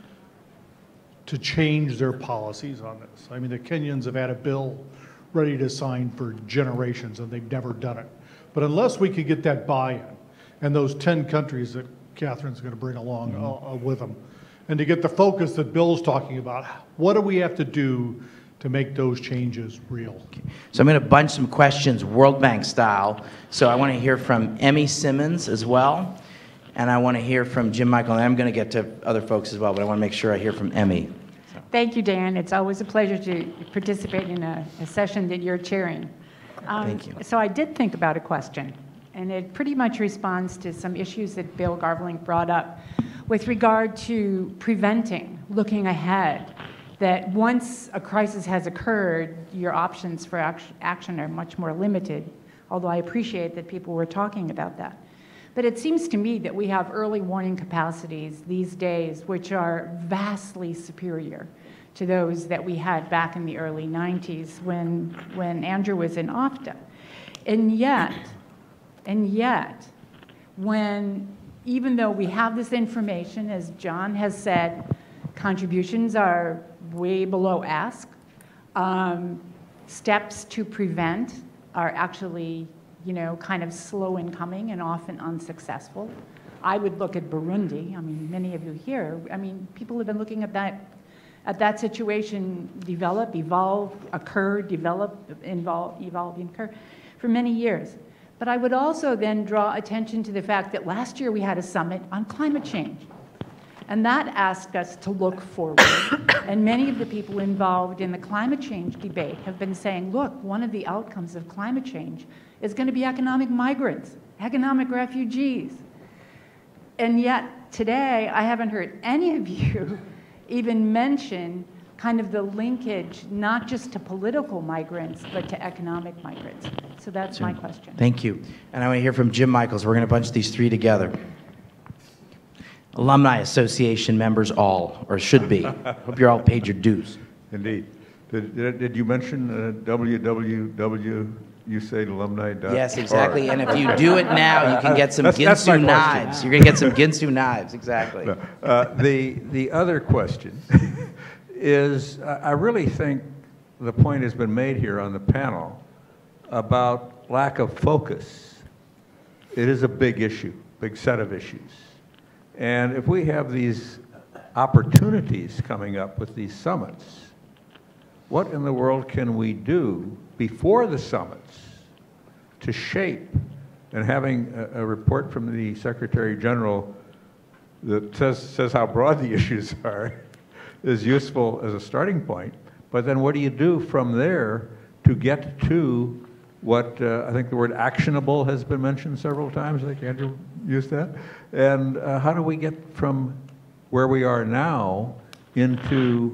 to change their policies on this? I mean, the Kenyans have had a bill ready to sign for generations, and they've never done it. But unless we can get that buy-in, and those ten countries that Catherine's going to bring along mm-hmm. uh, with them, and to get the focus that Bill's talking about, what do we have to do to make those changes real? Okay. So I'm going to bunch some questions World Bank style. So I want to hear from Emmy Simmons as well, and I want to hear from Jim Michael, and I'm going to get to other folks as well, but I want to make sure I hear from Emmy. So. Thank you, Dan. It's always a pleasure to participate in a, a session that you're chairing. Um, Thank you. So I did think about a question, and it pretty much responds to some issues that Bill Garveling brought up with regard to preventing, looking ahead, that once a crisis has occurred, your options for action are much more limited, although I appreciate that people were talking about that. But it seems to me that we have early warning capacities these days which are vastly superior to those that we had back in the early nineties when, when Andrew was in O F D A. And yet, and yet, when, even though we have this information, as John has said, contributions are way below ask, um, steps to prevent are actually, you know, kind of slow in coming and often unsuccessful. I would look at Burundi. I mean, many of you here, I mean, people have been looking at that at that situation develop, evolve, occur, develop, involve, evolve, occur for many years. But I would also then draw attention to the fact that last year we had a summit on climate change. And that asked us to look forward. And many of the people involved in the climate change debate have been saying, look, one of the outcomes of climate change is going to be economic migrants, economic refugees. And yet today, I haven't heard any of you even mention kind of the linkage, not just to political migrants, but to economic migrants. So that's my question. Thank you. And I want to hear from Jim Michaels. We're going to bunch these three together. Alumni Association members all, or should be. Hope you're all paid your dues. Indeed. Did, did, did you mention uh, w w w U S A I D alumni dot org? Yes, exactly. And if you do it now, you can get some that's, that's Ginsu knives. You're going to get some Ginsu knives, exactly. No. Uh, the, the other question is, uh, I really think the point has been made here on the panel about lack of focus. It is a big issue, big set of issues. And if we have these opportunities coming up with these summits, what in the world can we do before the summits to shape, and having a, a report from the Secretary General that says, says how broad the issues are is useful as a starting point, but then what do you do from there to get to what, uh, I think the word actionable has been mentioned several times, I think Andrew used that, and uh, how do we get from where we are now into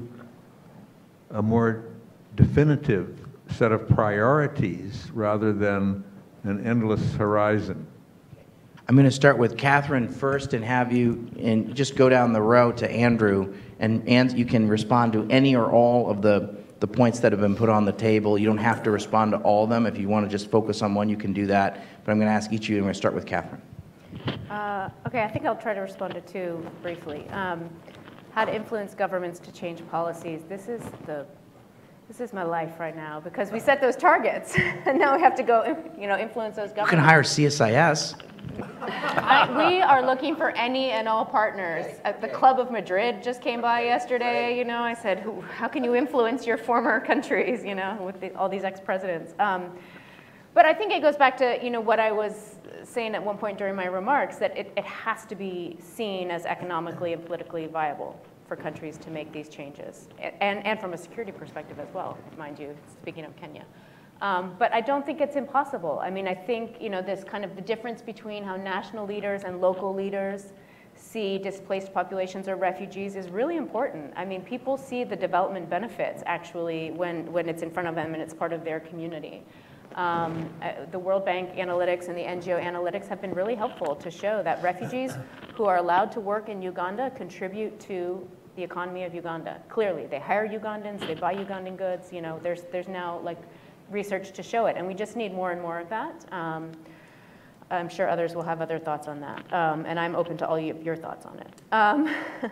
a more definitive set of priorities rather than an endless horizon? I'm going to start with Catherine first and have you, and just go down the row to Andrew, and, and you can respond to any or all of the, the points that have been put on the table. You don't have to respond to all of them. If you want to just focus on one, you can do that. But I'm going to ask each of you, and I'm going to start with Catherine. Uh, okay, I think I'll try to respond to two briefly. Um, how to influence governments to change policies. This is the This is my life right now, because we set those targets, and now we have to go, you know, influence those governments. You can hire C S I S. I, we are looking for any and all partners. At the Club of Madrid just came by yesterday. You know, I said, Who, how can you influence your former countries? You know, with the, all these ex-presidents. Um, but I think it goes back to, you know, what I was saying at one point during my remarks, that it, it has to be seen as economically and politically viable for countries to make these changes, and, and from a security perspective as well, mind you, speaking of Kenya. Um, but I don't think it's impossible. I mean, I think, you know, this kind of the difference between how national leaders and local leaders see displaced populations or refugees is really important. I mean, people see the development benefits actually when, when it's in front of them and it's part of their community. Um, uh, the World Bank analytics and the N G O analytics have been really helpful to show that refugees who are allowed to work in Uganda contribute to the economy of Uganda. Clearly, they hire Ugandans, they buy Ugandan goods, you know, there's, there's now like research to show it, and we just need more and more of that. Um, I'm sure others will have other thoughts on that, um, and I'm open to all you, your thoughts on it. Um,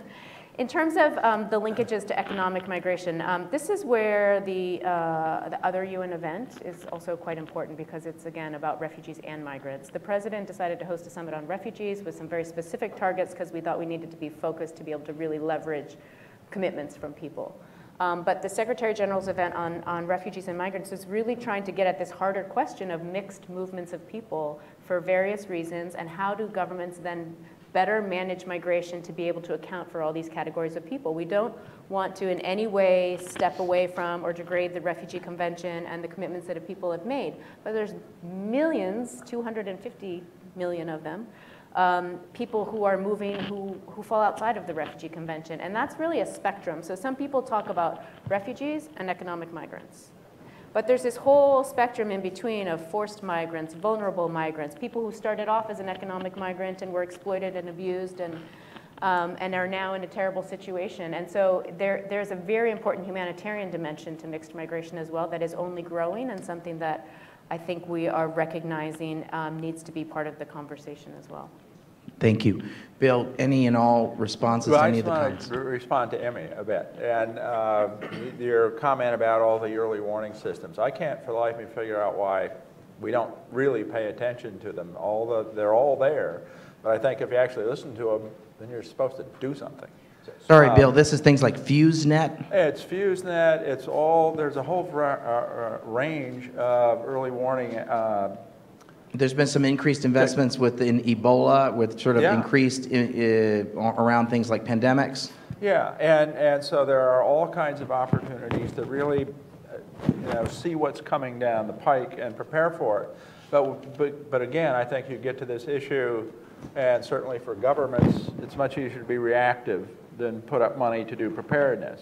in terms of um, the linkages to economic migration, um, this is where the, uh, the other U N event is also quite important because it's, again, about refugees and migrants. The president decided to host a summit on refugees with some very specific targets because we thought we needed to be focused to be able to really leverage commitments from people. Um, but the Secretary General's event on, on refugees and migrants is really trying to get at this harder question of mixed movements of people for various reasons, and how do governments then better manage migration to be able to account for all these categories of people. We don't want to in any way step away from or degrade the Refugee Convention and the commitments that people have made, but there's millions, two hundred fifty million of them, Um, people who are moving who, who fall outside of the Refugee Convention. And that's really a spectrum. So some people talk about refugees and economic migrants. But there's this whole spectrum in between of forced migrants, vulnerable migrants, people who started off as an economic migrant and were exploited and abused and, um, and are now in a terrible situation. And so there, there's a very important humanitarian dimension to mixed migration as well that is only growing, and something that I think we are recognizing um, needs to be part of the conversation as well. Thank you. Bill, any and all responses well, to any of the I comments? just want to respond to Emmy a bit. And uh, your comment about all the early warning systems. I can't for the life of me figure out why we don't really pay attention to them. All the, they're all there. But I think if you actually listen to them, then you're supposed to do something. Sorry, um, Bill, this is things like FuseNet? It's FuseNet. It's all, there's a whole uh, range of early warning. Uh, There's been some increased investments within Ebola, with sort of Yeah. increased uh, around things like pandemics. Yeah, and, and so there are all kinds of opportunities to really you know, see what's coming down the pike and prepare for it. But, but, but again, I think you get to this issue, and certainly for governments, it's much easier to be reactive than put up money to do preparedness.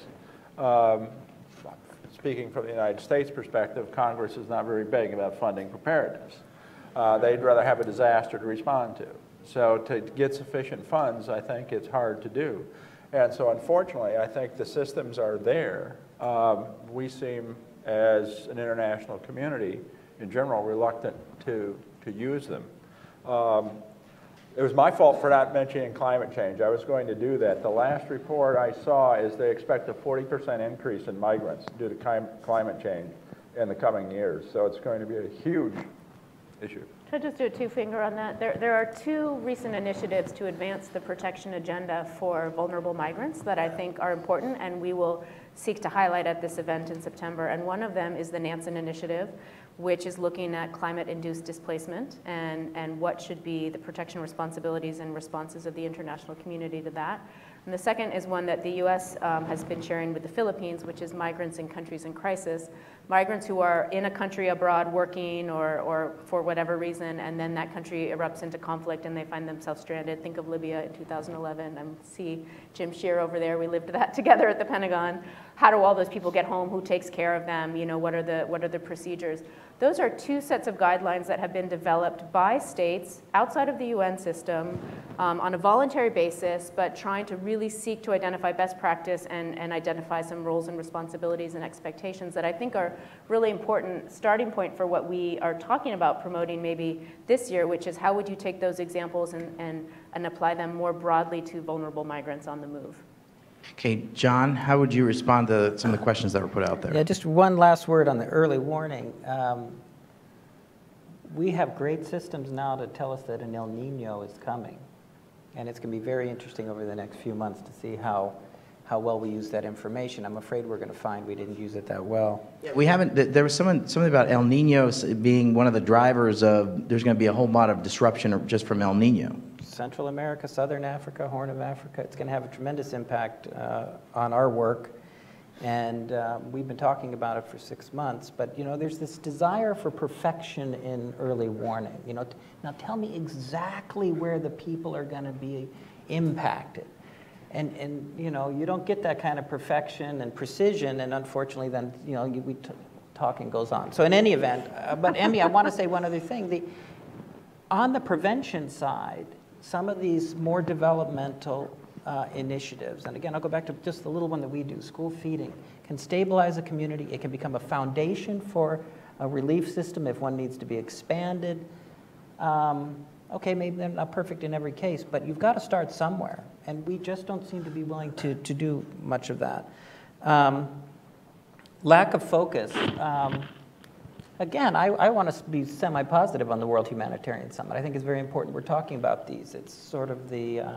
Um, speaking from the United States perspective, Congress is not very big about funding preparedness. Uh, they'd rather have a disaster to respond to. So to get sufficient funds, I think it's hard to do. And so unfortunately, I think the systems are there. Um, we seem, as an international community, in general, reluctant to, to use them. Um, it was my fault for not mentioning climate change. I was going to do that. The last report I saw is they expect a forty percent increase in migrants due to climate change in the coming years. So it's going to be a huge issue. Should I just do a two-finger on that? There, there are two recent initiatives to advance the protection agenda for vulnerable migrants that I think are important, and we will seek to highlight at this event in September. And one of them is the Nansen Initiative, which is looking at climate-induced displacement and, and what should be the protection responsibilities and responses of the international community to that. And the second is one that the U S um, has been sharing with the Philippines, which is migrants in countries in crisis. Migrants who are in a country abroad working or, or for whatever reason, and then that country erupts into conflict and they find themselves stranded. Think of Libya in two thousand eleven. I see Jim Scheer over there. We lived that together at the Pentagon. How do all those people get home? Who takes care of them? You know, what are the, what are the procedures? Those are two sets of guidelines that have been developed by states outside of the U N system um, on a voluntary basis, but trying to really seek to identify best practice and, and identify some roles and responsibilities and expectations that I think are really important starting point for what we are talking about promoting maybe this year, which is how would you take those examples and, and, and apply them more broadly to vulnerable migrants on the move? Okay, John, how would you respond to some of the questions that were put out there? Yeah, just one last word on the early warning. Um, we have great systems now to tell us that an El Nino is coming. And it's going to be very interesting over the next few months to see how, how well we use that information. I'm afraid we're going to find we didn't use it that well. We haven't, there was someone, something about El Nino being one of the drivers of, there's going to be a whole lot of disruption just from El Nino. Central America, Southern Africa, Horn of Africa, it's going to have a tremendous impact uh, on our work. And um, we've been talking about it for six months, but you know, there's this desire for perfection in early warning. You know, t- now tell me exactly where the people are going to be impacted. And, and you know, you don't get that kind of perfection and precision, and unfortunately then, you know, you, we t- talking goes on. So in any event, uh, but Emmy, I want to say one other thing. The, on the prevention side, some of these more developmental uh, initiatives, and again, I'll go back to just the little one that we do, school feeding, can stabilize a community. It can become a foundation for a relief system if one needs to be expanded. Um, okay, maybe they're not perfect in every case, but you've got to start somewhere, and we just don't seem to be willing to, to do much of that. Um, lack of focus. Um, Again, I, I want to be semi-positive on the World Humanitarian Summit. I think it's very important we're talking about these. It's sort of the, uh,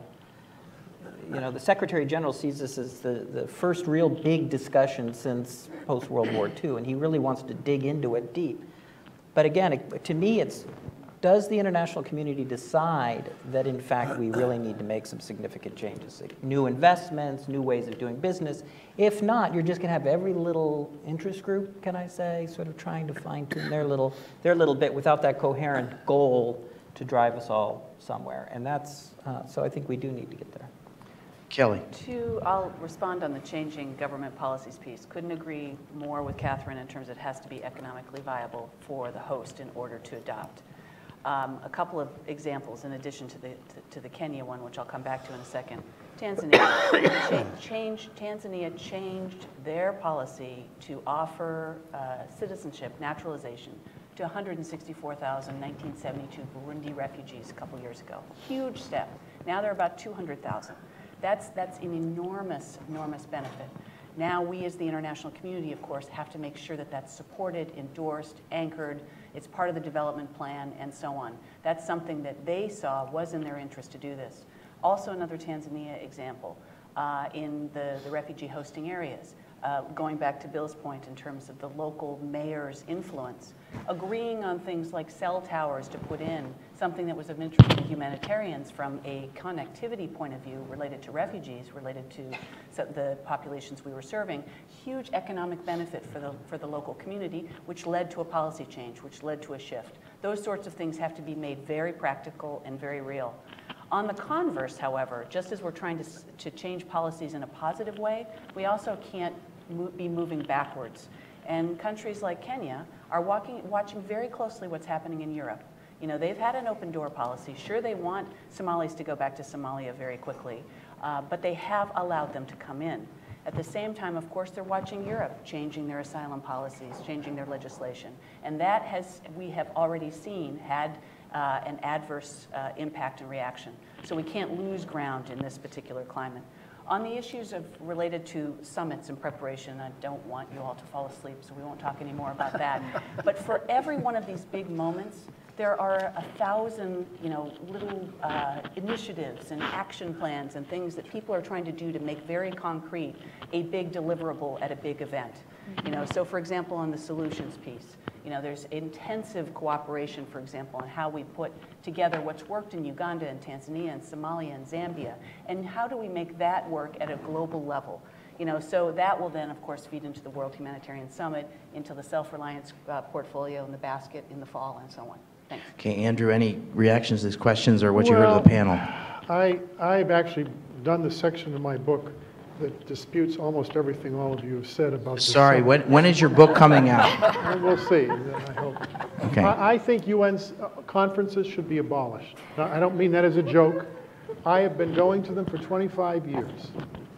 you know, the Secretary General sees this as the, the first real big discussion since post-World War Two, and he really wants to dig into it deep. But again, it, to me, it's, does the international community decide that, in fact, we really need to make some significant changes? Like new investments, new ways of doing business. If not, you're just going to have every little interest group, can I say, sort of trying to fine-tune their little, their little bit without that coherent goal to drive us all somewhere. And that's, uh, so I think we do need to get there. Kelly. To, I'll respond on the changing government policies piece. Couldn't agree more with Catherine in terms it has to be economically viable for the host in order to adopt. Um, a couple of examples in addition to the, to, to the Kenya one, which I'll come back to in a second. Tanzania, cha- changed, Tanzania changed their policy to offer uh, citizenship, naturalization, to one hundred sixty-four thousand nineteen seventy-two Burundi refugees a couple years ago. Huge step. Now they're about two hundred thousand. That's, that's an enormous, enormous benefit. Now we as the international community, of course, have to make sure that that's supported, endorsed, anchored. It's part of the development plan and so on. That's something that they saw was in their interest to do this. Also another Tanzania example uh, in the, the refugee hosting areas. Uh, going back to Bill's point in terms of the local mayor's influence, agreeing on things like cell towers to put in, something that was of interest to humanitarians from a connectivity point of view related to refugees, related to the populations we were serving, huge economic benefit for the, for the local community, which led to a policy change, which led to a shift. Those sorts of things have to be made very practical and very real. On the converse, however, just as we're trying to, to change policies in a positive way, we also can't mo- be moving backwards. And countries like Kenya are walking, watching very closely what's happening in Europe. You know, they've had an open door policy. Sure, they want Somalis to go back to Somalia very quickly, uh, but they have allowed them to come in. At the same time, of course, they're watching Europe changing their asylum policies, changing their legislation. And that has, we have already seen, had Uh, an adverse uh, impact and reaction. So we can't lose ground in this particular climate. On the issues of related to summits and preparation, I don't want you all to fall asleep, so we won't talk anymore about that. But for every one of these big moments, there are a thousand, you know, little uh, initiatives and action plans and things that people are trying to do to make very concrete a big deliverable at a big event. You know, so for example, on the solutions piece, you know, there's intensive cooperation, for example, on how we put together what's worked in Uganda and Tanzania and Somalia and Zambia, and how do we make that work at a global level. You know, so that will then, of course, feed into the World Humanitarian Summit, into the self-reliance uh, portfolio in the basket in the fall, and so on. Thanks. Okay, Andrew, any reactions to these questions or what you Well, heard of the panel? I, I've actually done the section of my book that disputes almost everything all of you have said about this. Sorry, when, when is your book coming out? Well, we'll see, I hope. Okay. I, I think U N's conferences should be abolished. Now, I don't mean that as a joke. I have been going to them for twenty-five years.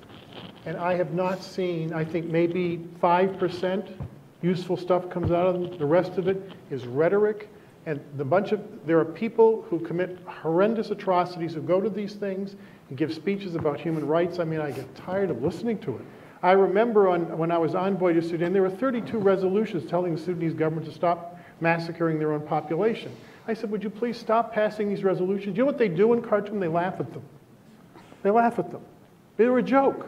And I have not seen, I think maybe five percent useful stuff comes out of them. The rest of it is rhetoric. And the bunch of, there are people who commit horrendous atrocities who go to these things and give speeches about human rights. I mean, I get tired of listening to it. I remember on, when I was envoy to Sudan, there were thirty-two resolutions telling the Sudanese government to stop massacring their own population. I said, would you please stop passing these resolutions? You know what they do in Khartoum? They laugh at them. They laugh at them. They were a joke.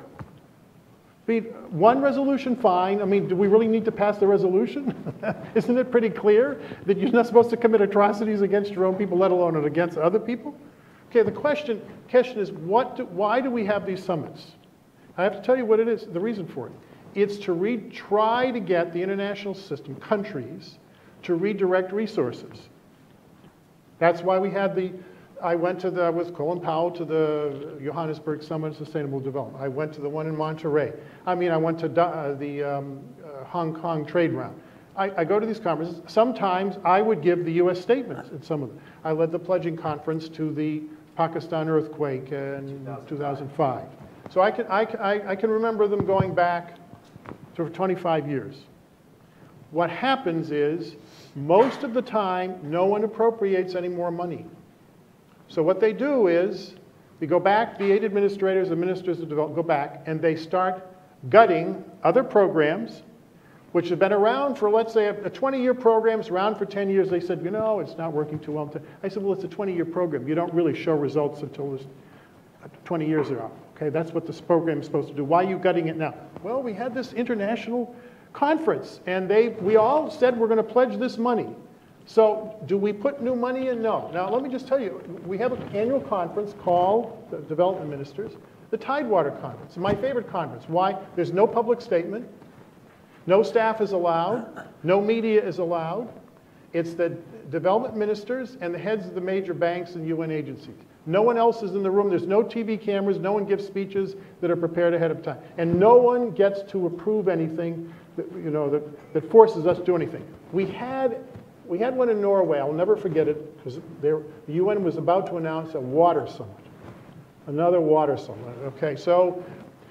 I mean, one resolution, fine. I mean, do we really need to pass the resolution? Isn't it pretty clear that you're not supposed to commit atrocities against your own people, let alone against other people? Okay, the question, question is, what do, why do we have these summits? I have to tell you what it is, the reason for it. It's to re try to get the international system, countries, to redirect resources. That's why we had the, I went to the, with Colin Powell to the Johannesburg Summit of Sustainable Development. I went to the one in Monterey. I mean, I went to uh, the um, uh, Hong Kong Trade Round. I, I go to these conferences. Sometimes I would give the U S statements at some of them. I led the pledging conference to the Pakistan earthquake in two thousand five. So I can, I, I, I can remember them going back to twenty-five years. What happens is, most of the time, no one appropriates any more money. So what they do is, they go back, the aid administrators, the ministers of development go back, and they start gutting other programs, which have been around for, let's say, a twenty-year program is around for ten years. They said, you know, it's not working too well. I said, well, it's a twenty-year program. You don't really show results until twenty years are up. Okay, that's what this program is supposed to do. Why are you gutting it now? Well, we had this international conference, and they, we all said we're going to pledge this money. So do we put new money in? No. Now, let me just tell you, we have an annual conference called the Development Ministers, the Tidewater Conference, my favorite conference. Why? There's no public statement. No staff is allowed. No media is allowed. It's the development ministers and the heads of the major banks and U N agencies. No one else is in the room. There's no T V cameras. No one gives speeches that are prepared ahead of time. And no one gets to approve anything that, you know, that, that forces us to do anything. We had, we had one in Norway. I'll never forget it, because the U N was about to announce a water summit. Another water summit. Okay, so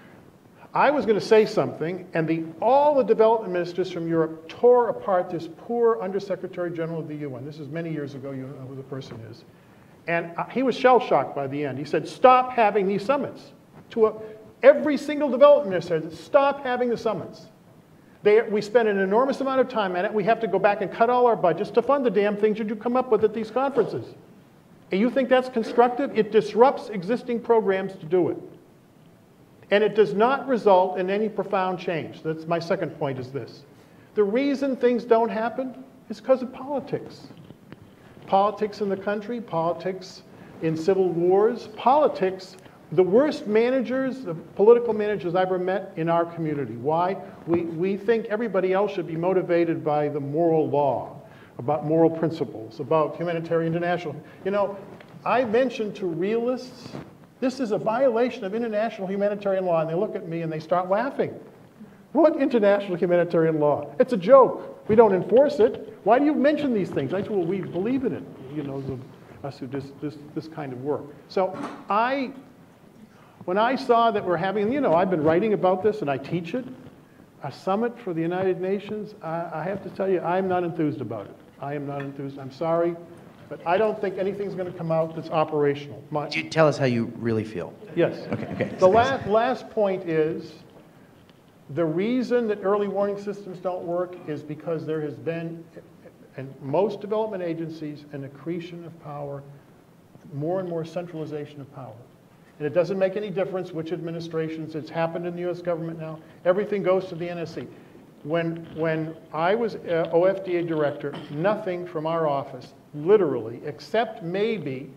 I was going to say something, and the, all the development ministers from Europe tore apart this poor Undersecretary General of the U N. This is many years ago, you know who the person is. And he was shell-shocked by the end. He said, stop having these summits. To a, every single development minister said, stop having the summits. They, we spend an enormous amount of time at it. We have to go back and cut all our budgets to fund the damn things that you come up with at these conferences. And you think that's constructive? It disrupts existing programs to do it. And it does not result in any profound change. That's my second point, is this. The reason things don't happen is because of politics. Politics in the country, politics in civil wars, politics, the worst managers, the political managers I've ever met in our community. Why? We, we think everybody else should be motivated by the moral law, about moral principles, about humanitarian international. You know, I mentioned to realists, this is a violation of international humanitarian law, and they look at me and they start laughing. What international humanitarian law? It's a joke. We don't enforce it. Why do you mention these things? I said, well, we believe in it, you know, the, us who do this, this kind of work. So I, when I saw that we're having, you know, I've been writing about this and I teach it, a summit for the United Nations, I, I have to tell you, I'm not enthused about it. I am not enthused. I'm sorry. But I don't think anything's going to come out that's operational. My, Could you tell us how you really feel? Yes. Okay, okay. The last, last point is, the reason that early warning systems don't work is because there has been, in most development agencies, an accretion of power, more and more centralization of power. And it doesn't make any difference which administrations. It's happened in the U S government now. Everything goes to the N S C. When, when I was uh, O F D A director, nothing from our office, literally, except maybe,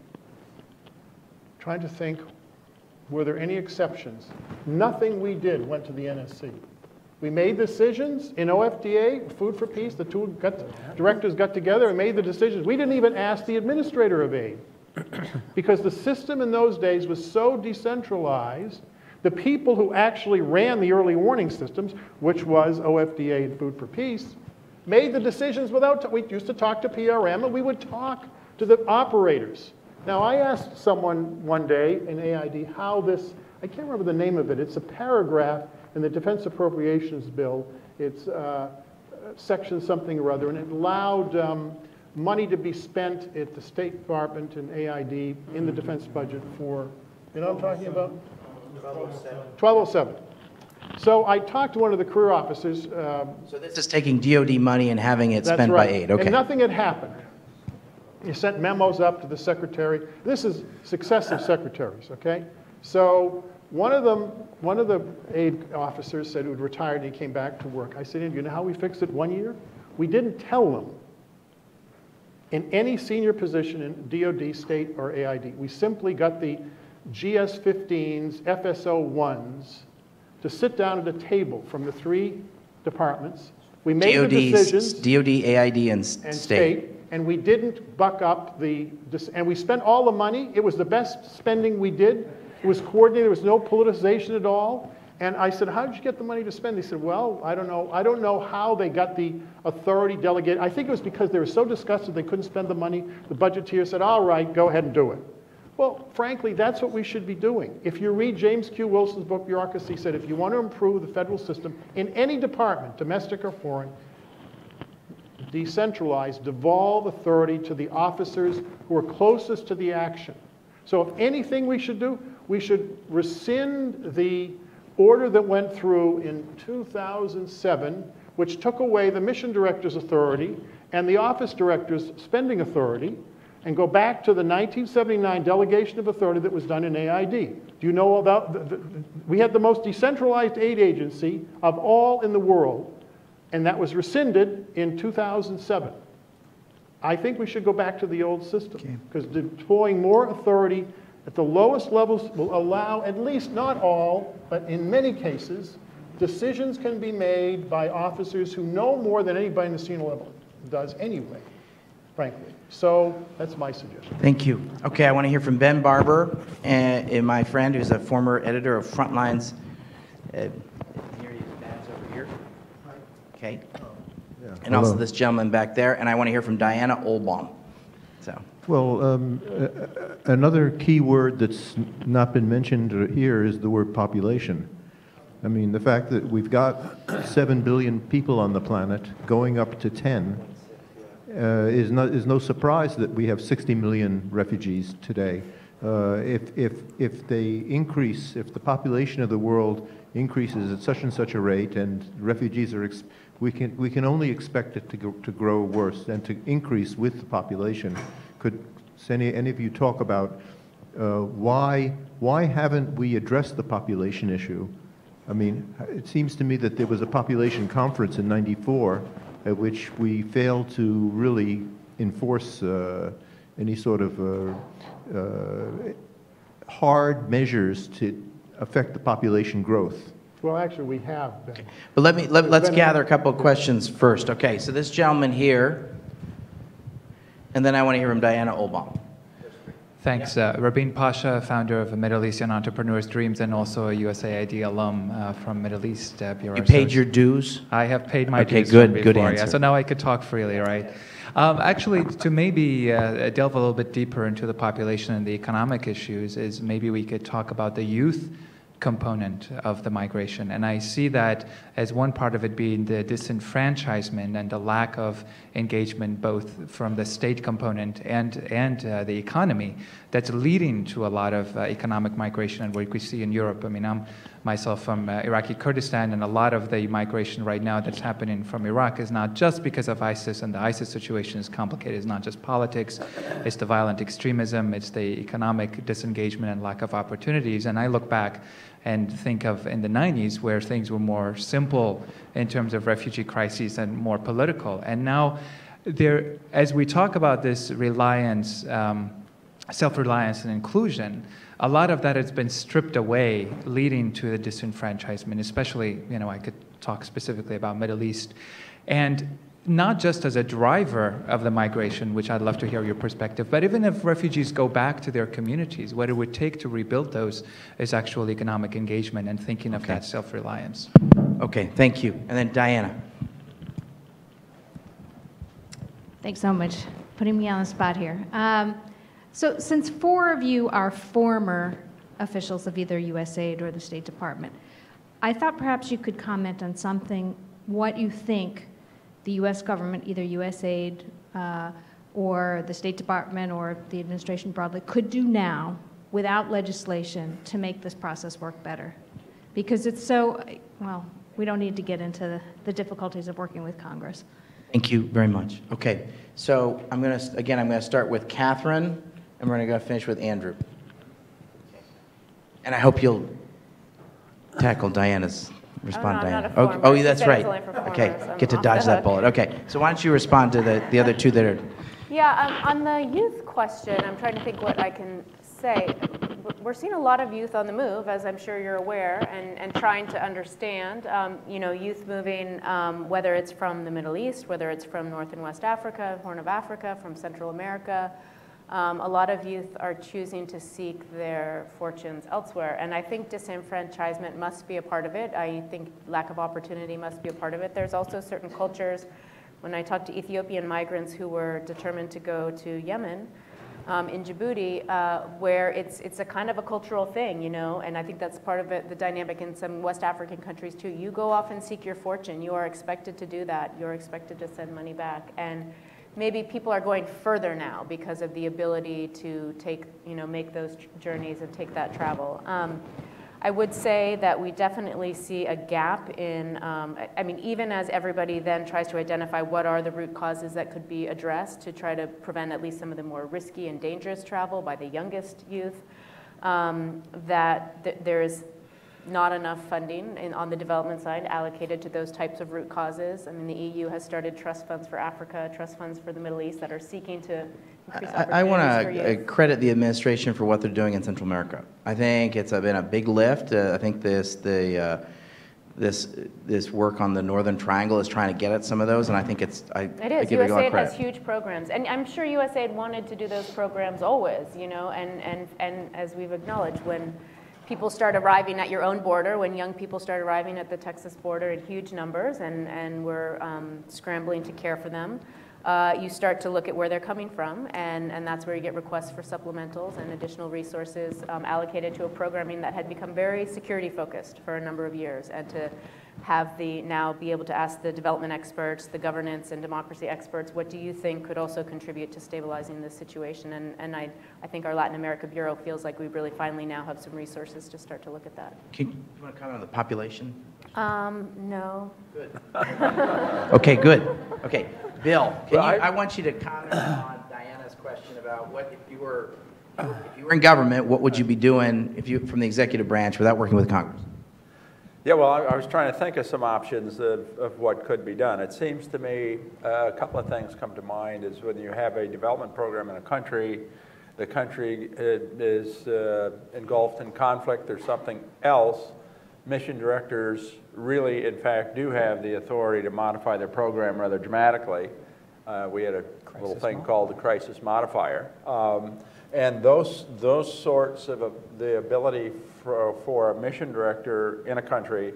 trying to think, were there any exceptions? Nothing we did went to the N S C. We made decisions in O F D A, Food for Peace, the two got, directors got together and made the decisions. We didn't even ask the administrator of aid, because the system in those days was so decentralized. The people who actually ran the early warning systems, which was O F D A and Food for Peace, made the decisions without, we used to talk to P R M, and we would talk to the operators. Now, I asked someone one day in A I D how this, I can't remember the name of it, it's a paragraph in the Defense Appropriations Bill. It's uh, section something or other, and it allowed um, money to be spent at the State Department and A I D in the defense budget for, you know what I'm talking about? twelve oh seven. So I talked to one of the career officers. Um, so this is taking D O D money and having it that's spent right. by aid. Okay. And nothing had happened. He sent memos up to the secretary. This is successive secretaries, okay? So one of them, one of the aid officers said, who had retired and he came back to work. I said, you know how we fixed it one year? We didn't tell them in any senior position in D O D, state, or A I D. We simply got the G S fifteens, F S O ones to sit down at a table from the three departments. We made D O D, the decisions. D O D, A I D, and, s- and state. state, and we didn't buck up the, and we spent all the money. It was the best spending we did. It was coordinated. There was no politicization at all. And I said, how did you get the money to spend? They said, well, I don't know. I don't know how they got the authority delegated. I think it was because they were so disgusted they couldn't spend the money. The budgeteer said, all right, go ahead and do it. Well, frankly, that's what we should be doing. If you read James Q. Wilson's book, Bureaucracy, he said, if you want to improve the federal system in any department, domestic or foreign, decentralize, devolve authority to the officers who are closest to the action. So if anything we should do, we should rescind the order that went through in two thousand seven, which took away the mission director's authority and the office director's spending authority, and go back to the nineteen seventy-nine delegation of authority that was done in A I D. Do you know about, the, the, we had the most decentralized aid agency of all in the world, and that was rescinded in two thousand seven. I think we should go back to the old system, because okay. deploying more authority at the lowest levels will allow, at least not all, but in many cases, decisions can be made by officers who know more than anybody in the senior level does anyway, frankly. So that's my suggestion. Thank you. Okay, I want to hear from Ben Barber, and, and my friend who's a former editor of Frontlines. Uh, here he is, Dad's over here. Okay. Yeah. And also this gentleman back there, and I want to hear from Diana Olbaum. So. Well, um, uh, another key word that's not been mentioned here is the word population. I mean, the fact that we've got seven billion people on the planet, going up to ten, uh, is, not, is no surprise that we have sixty million refugees today. Uh, if, if, if they increase, if the population of the world increases at such and such a rate, and refugees are, ex we, can, we can only expect it to, go, to grow worse and to increase with the population. Could any, any of you talk about uh, why, why haven't we addressed the population issue? I mean, it seems to me that there was a population conference in ninety-four at which we failed to really enforce uh, any sort of uh, uh, hard measures to affect the population growth. Well, actually, we have been. But let me, let, let's been gather a couple of questions first. Okay, so this gentleman here, and then I want to hear from Diana Olbaum. Thanks. Uh, Rabin Pasha, founder of Middle Eastern Entrepreneurs' Dreams and also a U S A I D alum uh, from Middle East uh, Bureau. You paid your dues? I have paid my okay, dues good, from good before, answer. yeah. So now I could talk freely, right? Um, actually, to maybe uh, delve a little bit deeper into the population and the economic issues is maybe we could talk about the youth component of the migration. And I see that as one part of it being the disenfranchisement and the lack of engagement both from the state component and, and uh, the economy that's leading to a lot of uh, economic migration and what we see in Europe. I mean, I'm myself from uh, Iraqi Kurdistan, and a lot of the migration right now that's happening from Iraq is not just because of ISIS, and the ISIS situation is complicated. It's not just politics, it's the violent extremism, it's the economic disengagement and lack of opportunities. And I look back and think of in the nineties where things were more simple in terms of refugee crises and more political. And now, there, as we talk about this reliance, um, self-reliance and inclusion, a lot of that has been stripped away, leading to the disenfranchisement, especially, you know, I could talk specifically about Middle East. And not just as a driver of the migration, which I'd love to hear your perspective, but even if refugees go back to their communities, what it would take to rebuild those is actual economic engagement and thinking of okay. that self-reliance. Okay, thank you. And then Diana. Thanks so much for putting me on the spot here. Um, so since four of you are former officials of either U S A I D or the State Department, I thought perhaps you could comment on something, what you think the U S government, either U S A I D uh, or the State Department or the administration broadly, could do now without legislation to make this process work better. Because it's so, well, we don't need to get into the, the difficulties of working with Congress. Thank you very much. Okay, so I'm going to, again, I'm going to start with Catherine, and we're going to go finish with Andrew. And I hope you'll tackle Diana's, respond, Oh, no, I'm Diana. not a Oh, former. oh, She that's said it right. was only for Okay, formers. I'm get to off dodge the that hook. bullet. Okay, so why don't you respond to the, the other two that are... Yeah, um, on the youth question, I'm trying to think what I can say. we're seeing a lot of youth on the move, as I'm sure you're aware, and, and trying to understand, um, you know, youth moving, um, whether it's from the Middle East, whether it's from North and West Africa, Horn of Africa, from Central America. Um, a lot of youth are choosing to seek their fortunes elsewhere, and I think disenfranchisement must be a part of it. I think lack of opportunity must be a part of it. There's also certain cultures. When I talked to Ethiopian migrants who were determined to go to Yemen, um, in Djibouti, uh, where it's it's a kind of a cultural thing, you know, and I think that's part of it, the dynamic in some West African countries too. You go off and seek your fortune. You are expected to do that. You're expected to send money back, and maybe people are going further now because of the ability to take, you know, make those journeys and take that travel. Um, I would say that we definitely see a gap in, um, I mean, even as everybody then tries to identify what are the root causes that could be addressed to try to prevent at least some of the more risky and dangerous travel by the youngest youth, um, that th there is not enough funding in, on the development side allocated to those types of root causes. I mean, the E U has started trust funds for Africa, trust funds for the Middle East that are seeking to increase opportunities I, I want for to youth. credit the administration for what they're doing in Central America. I think it's been a big lift. Uh, I think this the uh, this this work on the Northern Triangle is trying to get at some of those, and I think it's I, It I is. give it a lot of U S A I D has credit. huge programs, and I'm sure U S A I D wanted to do those programs always, you know, and, and, and as we've acknowledged, when people start arriving at your own border, when young people start arriving at the Texas border in huge numbers, and, and we're um, scrambling to care for them, uh, you start to look at where they're coming from, and, and that's where you get requests for supplementals and additional resources um, allocated to a programming that had become very security focused for a number of years, and to have the now be able to ask the development experts, the governance and democracy experts, what do you think could also contribute to stabilizing this situation? And, and I, I think our Latin America Bureau feels like we really finally now have some resources to start to look at that. Can you want to comment on the population? Um, no. Good. Okay, good. Okay, Bill, can Well, you, I- I want you to comment on Diana's question about what if you were if you were in government, what would you be doing if you from the executive branch without working with Congress? Yeah, well, I, I was trying to think of some options of, of what could be done. It seems to me uh, a couple of things come to mind is when you have a development program in a country, the country is uh, engulfed in conflict or something else, mission directors really, in fact, do have the authority to modify their program rather dramatically. Uh, we had a crisis little thing mod called the crisis modifier. Um, and those, those sorts of uh, the ability for, for a mission director in a country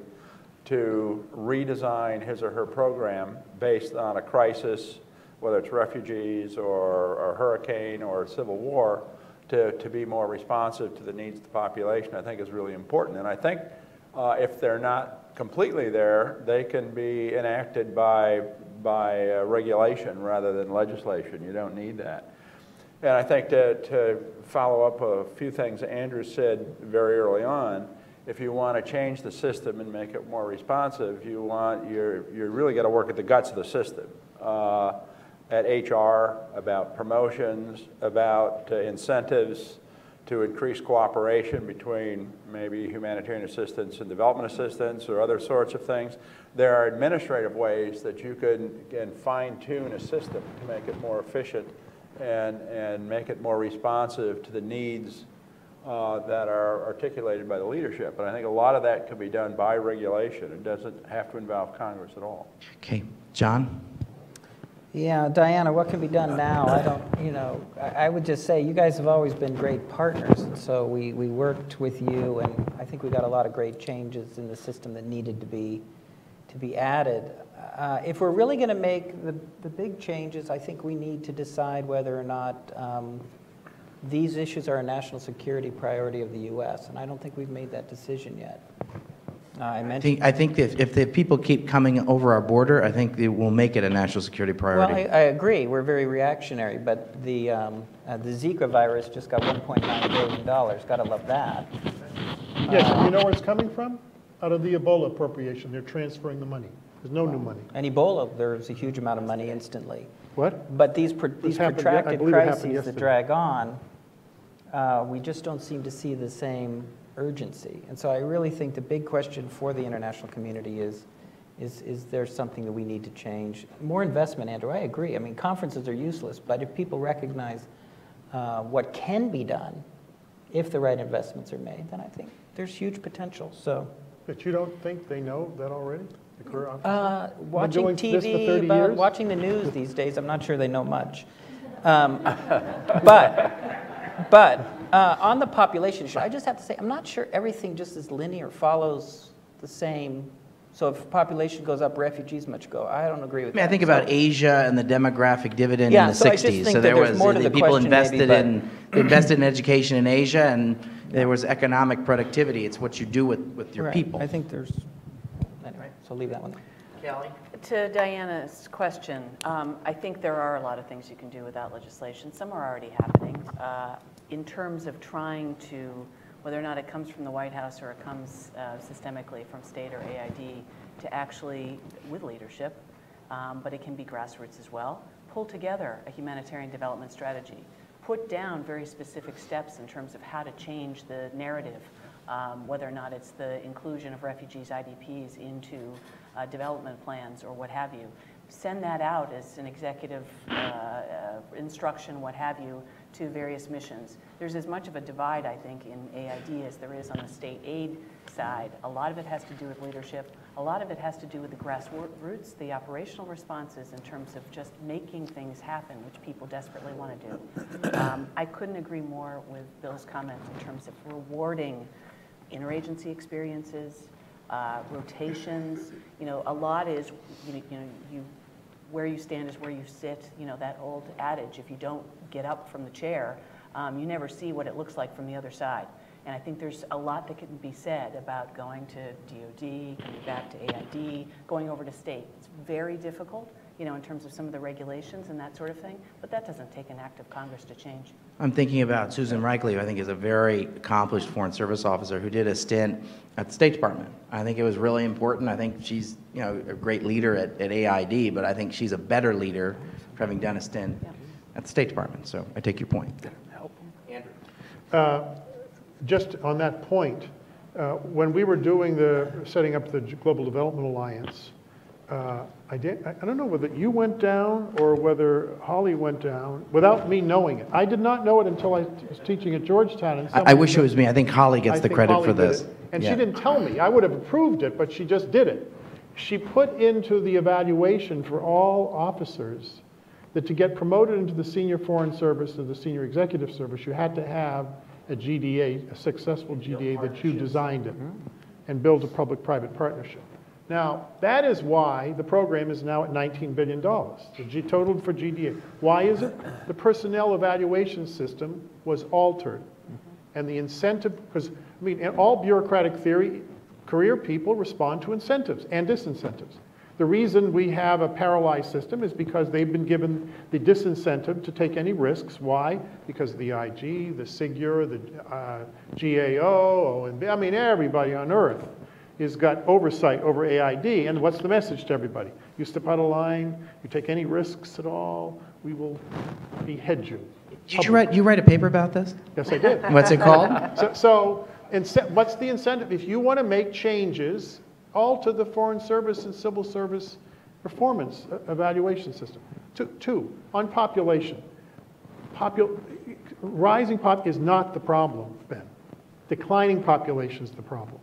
to redesign his or her program based on a crisis, whether it's refugees or a hurricane or a civil war, to, to be more responsive to the needs of the population, I think is really important. And I think uh, if they're not completely there, they can be enacted by, by uh, regulation rather than legislation. You don't need that. And I think to, to follow up a few things Andrew said very early on, if you want to change the system and make it more responsive, you want, you're, you're really got to work at the guts of the system. Uh, at H R, about promotions, about uh, incentives to increase cooperation between maybe humanitarian assistance and development assistance or other sorts of things. There are administrative ways that you can, can fine-tune a system to make it more efficient and, and make it more responsive to the needs uh, that are articulated by the leadership. But I think a lot of that can be done by regulation. It doesn't have to involve Congress at all. Okay, John? Yeah, Diana, what can be done now? I don't, you know, I, I would just say you guys have always been great partners, and so we, we worked with you, and I think we got a lot of great changes in the system that needed to be, to be added. Uh, if we're really going to make the, the big changes, I think we need to decide whether or not um, these issues are a national security priority of the U S, and I don't think we've made that decision yet. Uh, I I mentioned. think, I think that if the people keep coming over our border, I think it will make it a national security priority. Well, I, I agree. We're very reactionary, but the um, uh, the Zika virus just got one point nine billion dollars. Gotta love that. Yes, Uh, and you know where it's coming from? Out of the Ebola appropriation. They're transferring the money. There's no new money. And Ebola, there's a huge amount of money instantly. What? But these pro these happened ye- I protracted believe it happened crises that yesterday. drag on, uh, we just don't seem to see the same urgency. And so I really think the big question for the international community is, is, is there something that we need to change? More investment, Andrew, I agree. I mean, conferences are useless, but if people recognize uh, what can be done, if the right investments are made, then I think there's huge potential. So, But you don't think they know that already? The career officers? uh, Been watching doing T this for V, thirty about, years? watching the news these days, I'm not sure they know much. Um, but, but uh, on the population issue, I just have to say, I'm not sure everything just is linear, follows the same. So if population goes up, refugees much go. I don't agree with I mean, that. I think So- about Asia and the demographic dividend Yeah, in the so I just sixties. think So that there there's was more to the the people question invested maybe, but- in they invested in education in Asia, and there was economic productivity. It's what you do with, with your Right. people. I think there's, anyway, so leave that one there. Kelly? To Diana's question, um, I think there are a lot of things you can do without legislation. Some are already happening. Uh, in terms of trying to, whether or not it comes from the White House or it comes uh, systemically from state or A I D, to actually, with leadership, um, but it can be grassroots as well, pull together a humanitarian development strategy. Put down very specific steps in terms of how to change the narrative, um, whether or not it's the inclusion of refugees, I D Ps into uh, development plans or what have you. Send that out as an executive uh, uh, instruction, what have you, to various missions. There's as much of a divide, I think, in A I D as there is on the state aid side. A lot of it has to do with leadership. A lot of it has to do with the grassroots, the operational responses in terms of just making things happen, which people desperately want to do. Um, I couldn't agree more with Bill's comment in terms of rewarding interagency experiences, uh, rotations. You know, a lot is, you know, you know, you, where you stand is where you sit. You know, that old adage, if you don't get up from the chair, um, you never see what it looks like from the other side. And I think there's a lot that can be said about going to D O D, coming back to A I D, going over to state. It's very difficult, you know, in terms of some of the regulations and that sort of thing, but that doesn't take an act of Congress to change. I'm thinking about Susan Reichle, who I think is a very accomplished Foreign Service officer who did a stint at the State Department. I think it was really important. I think she's, you know, a great leader at, at A I D, but I think she's a better leader for having done a stint yeah. at the State Department. So I take your point. Andrew. Uh, just on that point, uh, when we were doing the, setting up the Global Development Alliance, uh, I, did, I don't know whether you went down or whether Holly went down without me knowing it. I did not know it until I was teaching at Georgetown. And I, I wish it was me. I think Holly gets I the think credit Holly for did this. it. And yeah. she didn't tell me. I would have approved it, but she just did it. She put into the evaluation for all officers that to get promoted into the senior foreign service or the senior executive service, you had to have a G D A, a successful G D A that you designed it, and build a public-private partnership. Now, that is why the program is now at nineteen billion dollars, the G total for G D A. Why is it? The personnel evaluation system was altered. And the incentive, because, I mean, in all bureaucratic theory, career people respond to incentives and disincentives. The reason we have a paralyzed system is because they've been given the disincentive to take any risks. Why? Because the I G, the SIGUR, the uh, G A O, O M B, I mean, everybody on earth has got oversight over A I D. And what's the message to everybody? You step out of line, you take any risks at all, we will behead you. Did you write, you write a paper about this? Yes, I did. What's it called? So, so ince- what's the incentive? If you want to make changes, alter the Foreign Service and Civil Service performance evaluation system. Two, two on population. Popul- rising pop is not the problem, Ben. Declining population is the problem.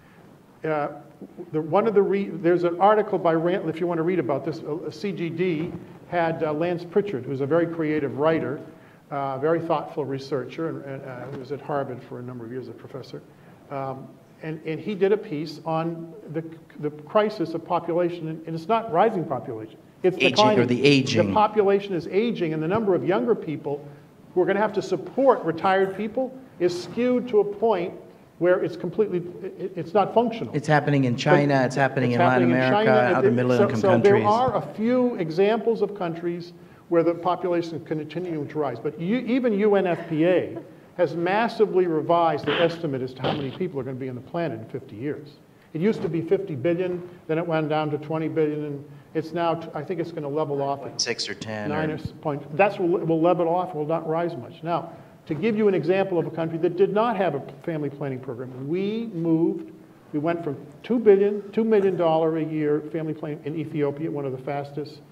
Uh, the, one of the re- there's an article by Rand, if you want to read about this, uh, C G D had uh, Lance Pritchard, who's a very creative writer, uh, very thoughtful researcher, and, and uh, who was at Harvard for a number of years, a professor. Um, and, and he did a piece on the, the crisis of population, and, and it's not rising population. It's aging, declining. or the aging. The population is aging, and the number of younger people who are going to have to support retired people is skewed to a point where it's completely, it, it's not functional. It's happening in China, But it's happening it's in Latin happening in America, China. other It- middle so- income so countries. there are a few examples of countries where the population is continuing to rise. But you, even U N F P A has massively revised their estimate as to how many people are going to be on the planet in fifty years. It used to be fifty billion, then it went down to twenty billion, and it's now, I think it's going to level off at Six or ten. nine Or, or point. That's will, will level off, will not rise much. Now, to give you an example of a country that did not have a family planning program, we moved, we went from two billion, two million dollar a year family planning in Ethiopia, one of the fastest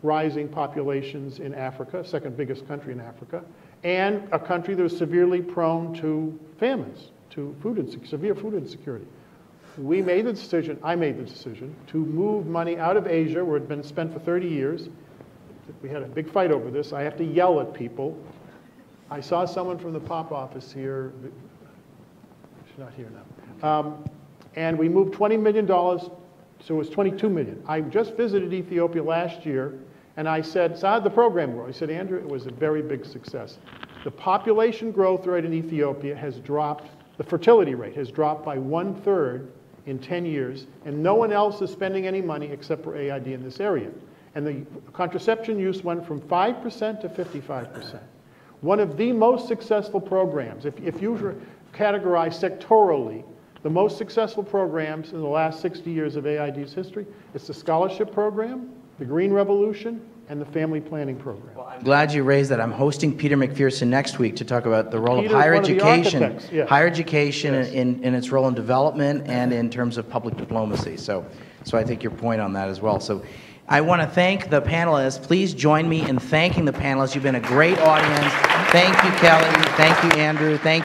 rising populations in Africa, second biggest country in Africa, and a country that is severely prone to famines, to food insecurity, severe food insecurity. We made the decision, I made the decision, to move money out of Asia, where it had been spent for thirty years. We had a big fight over this. I have to yell at people. I saw someone from the P O P office here. She's not here now. Um, and we moved twenty million dollars, so it was twenty-two million dollars. I just visited Ethiopia last year, and I said, so how did the program go? I said, Andrew, it was a very big success. The population growth rate in Ethiopia has dropped, the fertility rate has dropped by one-third in ten years, and no one else is spending any money except for A I D in this area. And the contraception use went from five percent to fifty-five percent. One of the most successful programs, if, if you categorize sectorally, the most successful programs in the last sixty years of A I D's history, it's the scholarship program, the Green Revolution, and the family planning program. Well, I'm glad you raised that. I'm hosting Peter McPherson next week to talk about the role Peter's of higher one of the education, architects, yes. higher education Yes. in, in its role in development and in terms of public diplomacy. So, so I think your point on that as well. So I want to thank the panelists. Please join me in thanking the panelists. You've been a great audience. Thank you, Kelly. Thank you, Andrew. Thank